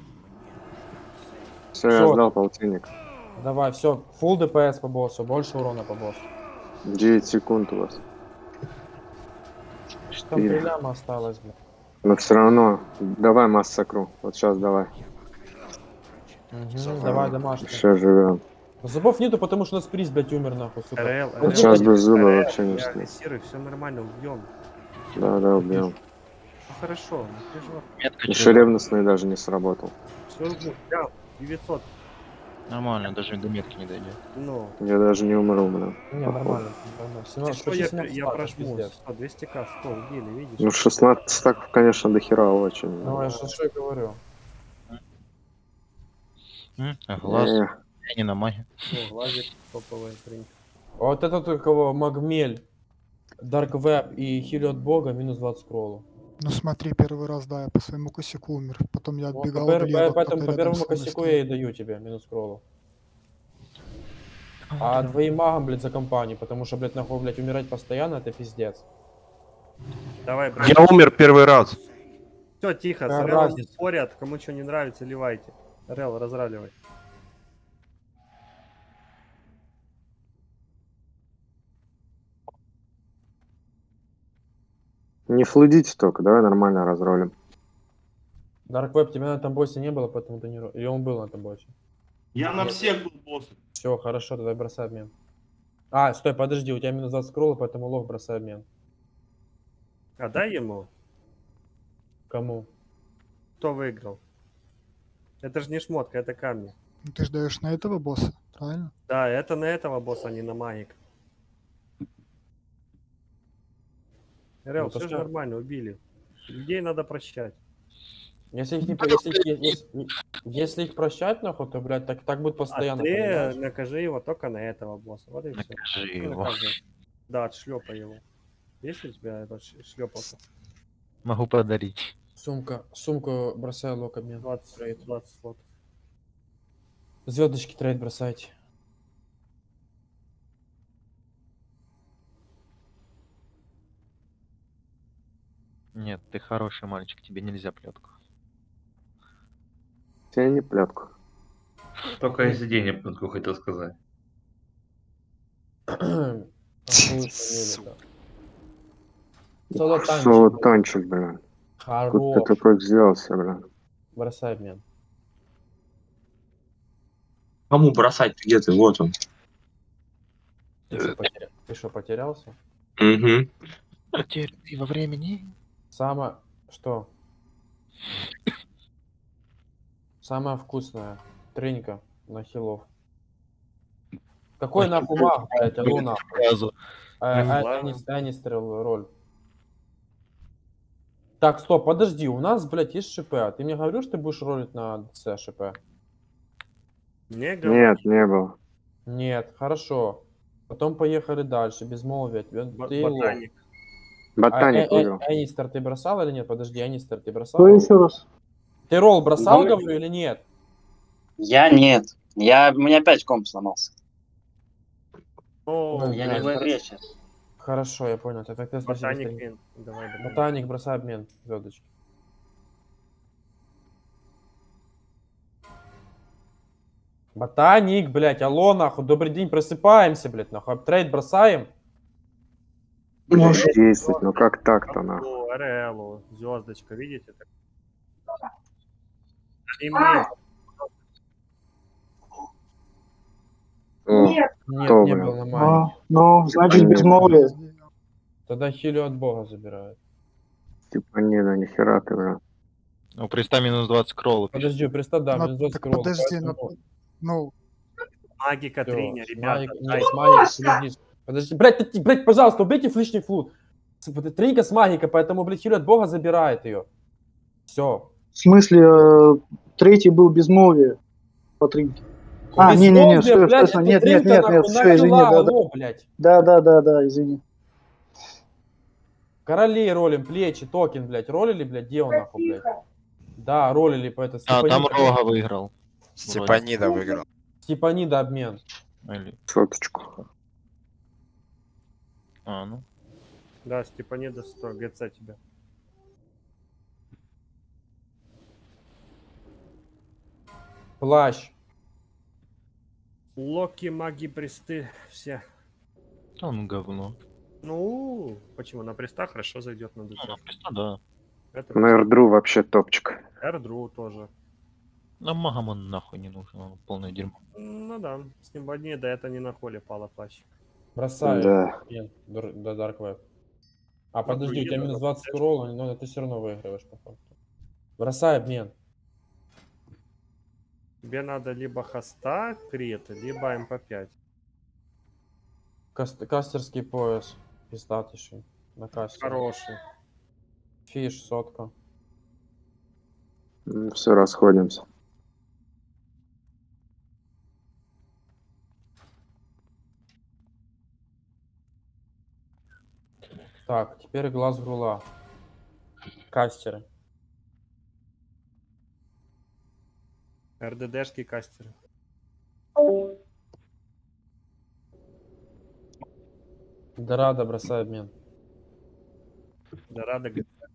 [SPEAKER 7] Все, я
[SPEAKER 4] Всё.
[SPEAKER 7] сдал полтинник.
[SPEAKER 4] Давай, все, full ДПС по боссу, больше урона по боссу.
[SPEAKER 7] 9 секунд у вас.
[SPEAKER 4] Там 3
[SPEAKER 7] 4.
[SPEAKER 4] ляма осталось, блядь.
[SPEAKER 7] Но все равно, давай массакру. Вот сейчас давай.
[SPEAKER 4] Давай, домашний.
[SPEAKER 7] Все, живем.
[SPEAKER 4] Зубов нету, потому что у нас приз, блядь, умер, нахуй, сука.
[SPEAKER 3] РЛ,
[SPEAKER 4] Вот
[SPEAKER 7] Сейчас
[SPEAKER 4] это-
[SPEAKER 7] без зуба вообще не
[SPEAKER 3] не
[SPEAKER 7] встать.
[SPEAKER 3] агрессируй, все нормально, убьем.
[SPEAKER 7] Да, убьем.
[SPEAKER 3] Ну хорошо, не переживай.
[SPEAKER 7] Еще ревностный даже не сработал.
[SPEAKER 3] Все, да, 900.
[SPEAKER 2] Нормально, даже до метки не дойдет.
[SPEAKER 3] Ну,
[SPEAKER 7] Я даже не умру, блин.
[SPEAKER 4] Не,
[SPEAKER 7] походу.
[SPEAKER 4] нормально.
[SPEAKER 3] ты что, я прожму, 100, 200к, 100, убили, видишь?
[SPEAKER 7] Ну 16 стаков, конечно, дохера очень.
[SPEAKER 4] Ну, я что я говорю.
[SPEAKER 2] Глаз.
[SPEAKER 7] Не.
[SPEAKER 2] Я не на маге.
[SPEAKER 3] О, глазик топовый, принт.
[SPEAKER 4] Вот этот у кого Магмель, Dark Web и Хилю от Бога минус 20 кроллу.
[SPEAKER 6] Ну смотри, первый раз, да, я по своему косяку умер. Потом я
[SPEAKER 4] Вот
[SPEAKER 6] отбегал
[SPEAKER 4] по,
[SPEAKER 6] влево,
[SPEAKER 4] поэтому
[SPEAKER 6] пока
[SPEAKER 4] по
[SPEAKER 6] рядом
[SPEAKER 4] первому
[SPEAKER 6] с тобой
[SPEAKER 4] косяку
[SPEAKER 6] стоял.
[SPEAKER 4] я и даю тебе минус кроллу. А двоим магам, блядь, за компанию, потому что, блядь, нахуй, блядь, умирать постоянно, это пиздец.
[SPEAKER 3] Давай, брат.
[SPEAKER 15] Я умер первый раз.
[SPEAKER 3] Все, тихо, с
[SPEAKER 4] Какая
[SPEAKER 3] Релом
[SPEAKER 4] разница?
[SPEAKER 3] спорят, кому что не нравится, ливайте. Рел, разраливай.
[SPEAKER 7] Не флудите только, давай нормально разролим.
[SPEAKER 4] Dark Web, тебя на этом боссе не было, поэтому ты не... Или он был на этом боссе?
[SPEAKER 15] Я на всех был босс.
[SPEAKER 4] Все, хорошо, тогда бросай обмен. А, стой, подожди, у тебя минус 20 кролла, поэтому лох бросай обмен.
[SPEAKER 3] А дай ему.
[SPEAKER 4] Кому?
[SPEAKER 3] Кто выиграл? Это же не шмотка, это камни.
[SPEAKER 6] Ну, ты ж даешь на этого босса, правильно?
[SPEAKER 3] Да, это на этого босса, а не на магик. Рел,
[SPEAKER 4] Ну, то
[SPEAKER 3] все же
[SPEAKER 4] что?
[SPEAKER 3] нормально, убили. Людей надо прощать.
[SPEAKER 4] Если их, не, если их прощать, нахуй, то, блядь, так будет постоянно,
[SPEAKER 3] А ты
[SPEAKER 4] понимаешь?
[SPEAKER 3] накажи его только на этого босса. Вот и все.
[SPEAKER 2] Накажи его.
[SPEAKER 3] Да, отшлепай его. Есть у тебя этот шлепалка?
[SPEAKER 2] Могу подарить.
[SPEAKER 4] Сумку бросаю, лок обмен.
[SPEAKER 3] 20 слотов.
[SPEAKER 4] Звездочки трейд бросайте.
[SPEAKER 2] Нет, ты хороший мальчик, тебе нельзя плетку.
[SPEAKER 7] Тебе не плетку.
[SPEAKER 10] Только если денег плетку хотел сказать.
[SPEAKER 7] Солотанчик, блин. Откуда ты
[SPEAKER 4] Хорош.
[SPEAKER 7] такой взялся, блин?
[SPEAKER 4] Бросай обмен.
[SPEAKER 1] Кому бросать? Где ты? Вот он.
[SPEAKER 4] Ты что, потерялся?
[SPEAKER 1] Угу.
[SPEAKER 2] Потеря во времени.
[SPEAKER 4] Самое... Что? Самое вкусное. Тренька на хилов. Какой нахуй маг, блядь, алло нахуй.
[SPEAKER 2] Сразу.
[SPEAKER 4] Анистер роль. Так, стоп, подожди, у нас, блядь, есть ШП. А ты мне говорил, что ты будешь ролить на ДЦ ШП?
[SPEAKER 3] Не
[SPEAKER 7] Нет, не было.
[SPEAKER 4] Нет, хорошо. Потом поехали дальше, безмолвие. Ты
[SPEAKER 3] Ботаник.
[SPEAKER 7] Ботаник выиграл.
[SPEAKER 4] Анистер ты бросал или нет? Подожди, Анистер ты бросал?
[SPEAKER 5] Что еще раз?
[SPEAKER 4] Ты ролл бросал, говорю, или нет?
[SPEAKER 9] Я нет. У меня опять комп сломался.
[SPEAKER 3] О,
[SPEAKER 9] Я не в игре сейчас.
[SPEAKER 4] Хорошо, я понял. Так, ты
[SPEAKER 3] Ботаник вин. Давай,
[SPEAKER 4] Ботаник, бросай обмен, звездочки. Ботаник, блядь, алло, нахуй, добрый день, просыпаемся, блядь, нахуй, трейд бросаем.
[SPEAKER 7] 10, ну как так-то, нахуй?
[SPEAKER 3] РЛу, звездочка, видите? И мне.
[SPEAKER 7] Нет,
[SPEAKER 4] Нет,
[SPEAKER 7] кто,
[SPEAKER 4] не
[SPEAKER 7] блин?
[SPEAKER 4] был на мане.
[SPEAKER 5] Ну, значит, безмолвие.
[SPEAKER 4] Тогда хилю от бога забирают.
[SPEAKER 7] Типа не, ну нихера ты, блин.
[SPEAKER 2] Ну, приста минус 20 кроллов.
[SPEAKER 4] Подожди, приста, да,
[SPEAKER 6] Ну,
[SPEAKER 4] минус 20
[SPEAKER 6] так
[SPEAKER 4] кроллов.
[SPEAKER 6] подожди,
[SPEAKER 4] поэтому-
[SPEAKER 6] ну,
[SPEAKER 3] Магика
[SPEAKER 4] Всё,
[SPEAKER 3] Триня,
[SPEAKER 4] с
[SPEAKER 3] ребята.
[SPEAKER 4] Магик- нет, с Магик, подожди. Подожди, блядь, пожалуйста, убейте лишний флут. Тринка с магика, поэтому, блядь, хилю от бога забирает ее. Все.
[SPEAKER 5] В смысле, третий был безмолвие по тринке. А, не-не-не, все, нет, все, извини, да.
[SPEAKER 4] блядь.
[SPEAKER 5] Да, извини.
[SPEAKER 4] Королей ролим, плечи, токен, блядь, ролили, блядь, где он, нахуй, блядь? Да, ролили по это.
[SPEAKER 2] А, там Рога выиграл.
[SPEAKER 8] Степанида выиграл.
[SPEAKER 4] Степанида обмен.
[SPEAKER 2] Или...
[SPEAKER 7] Соточку.
[SPEAKER 2] А, ну.
[SPEAKER 3] Да, Степанида 100, ГЦ тебя.
[SPEAKER 4] Плащ.
[SPEAKER 3] Локи, маги, присты, все.
[SPEAKER 2] Он говно.
[SPEAKER 3] Ну, почему? На приста хорошо зайдет на ДЦ.
[SPEAKER 2] Ну, на приста, да.
[SPEAKER 3] Это
[SPEAKER 7] На Эрдру вообще топчик.
[SPEAKER 3] Эрдру тоже.
[SPEAKER 2] Нам магам он нахуй не нужен, он полное дерьмо.
[SPEAKER 3] Ну да, с ним одни, да это не на холе пала плащ.
[SPEAKER 4] Бросаю.
[SPEAKER 7] Да.
[SPEAKER 4] Нет, до Dark Web. А, подожди, у тебя
[SPEAKER 3] блин,
[SPEAKER 4] минус
[SPEAKER 3] надо
[SPEAKER 4] 20 урона, но ты все равно выигрываешь, по факту. Бросай обмен.
[SPEAKER 3] Тебе надо либо хоста крит, либо МП5.
[SPEAKER 4] Кастерский пояс. Пиздатейший. На касте.
[SPEAKER 3] Хороший.
[SPEAKER 4] Фиш, сотка.
[SPEAKER 7] Все, расходимся.
[SPEAKER 4] Так, теперь глаз грула. Кастеры.
[SPEAKER 3] РДДшки, кастеры.
[SPEAKER 4] Дорадо, бросай обмен.
[SPEAKER 3] Дорадо.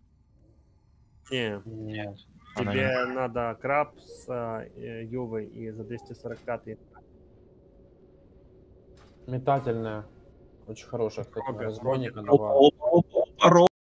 [SPEAKER 3] Не,
[SPEAKER 4] Нет.
[SPEAKER 3] тебе надо краб с Ювой и за 245.
[SPEAKER 4] Метательная. Очень хорошая, кстати,
[SPEAKER 3] Рога,
[SPEAKER 4] разбойника
[SPEAKER 3] Рога.
[SPEAKER 4] давала.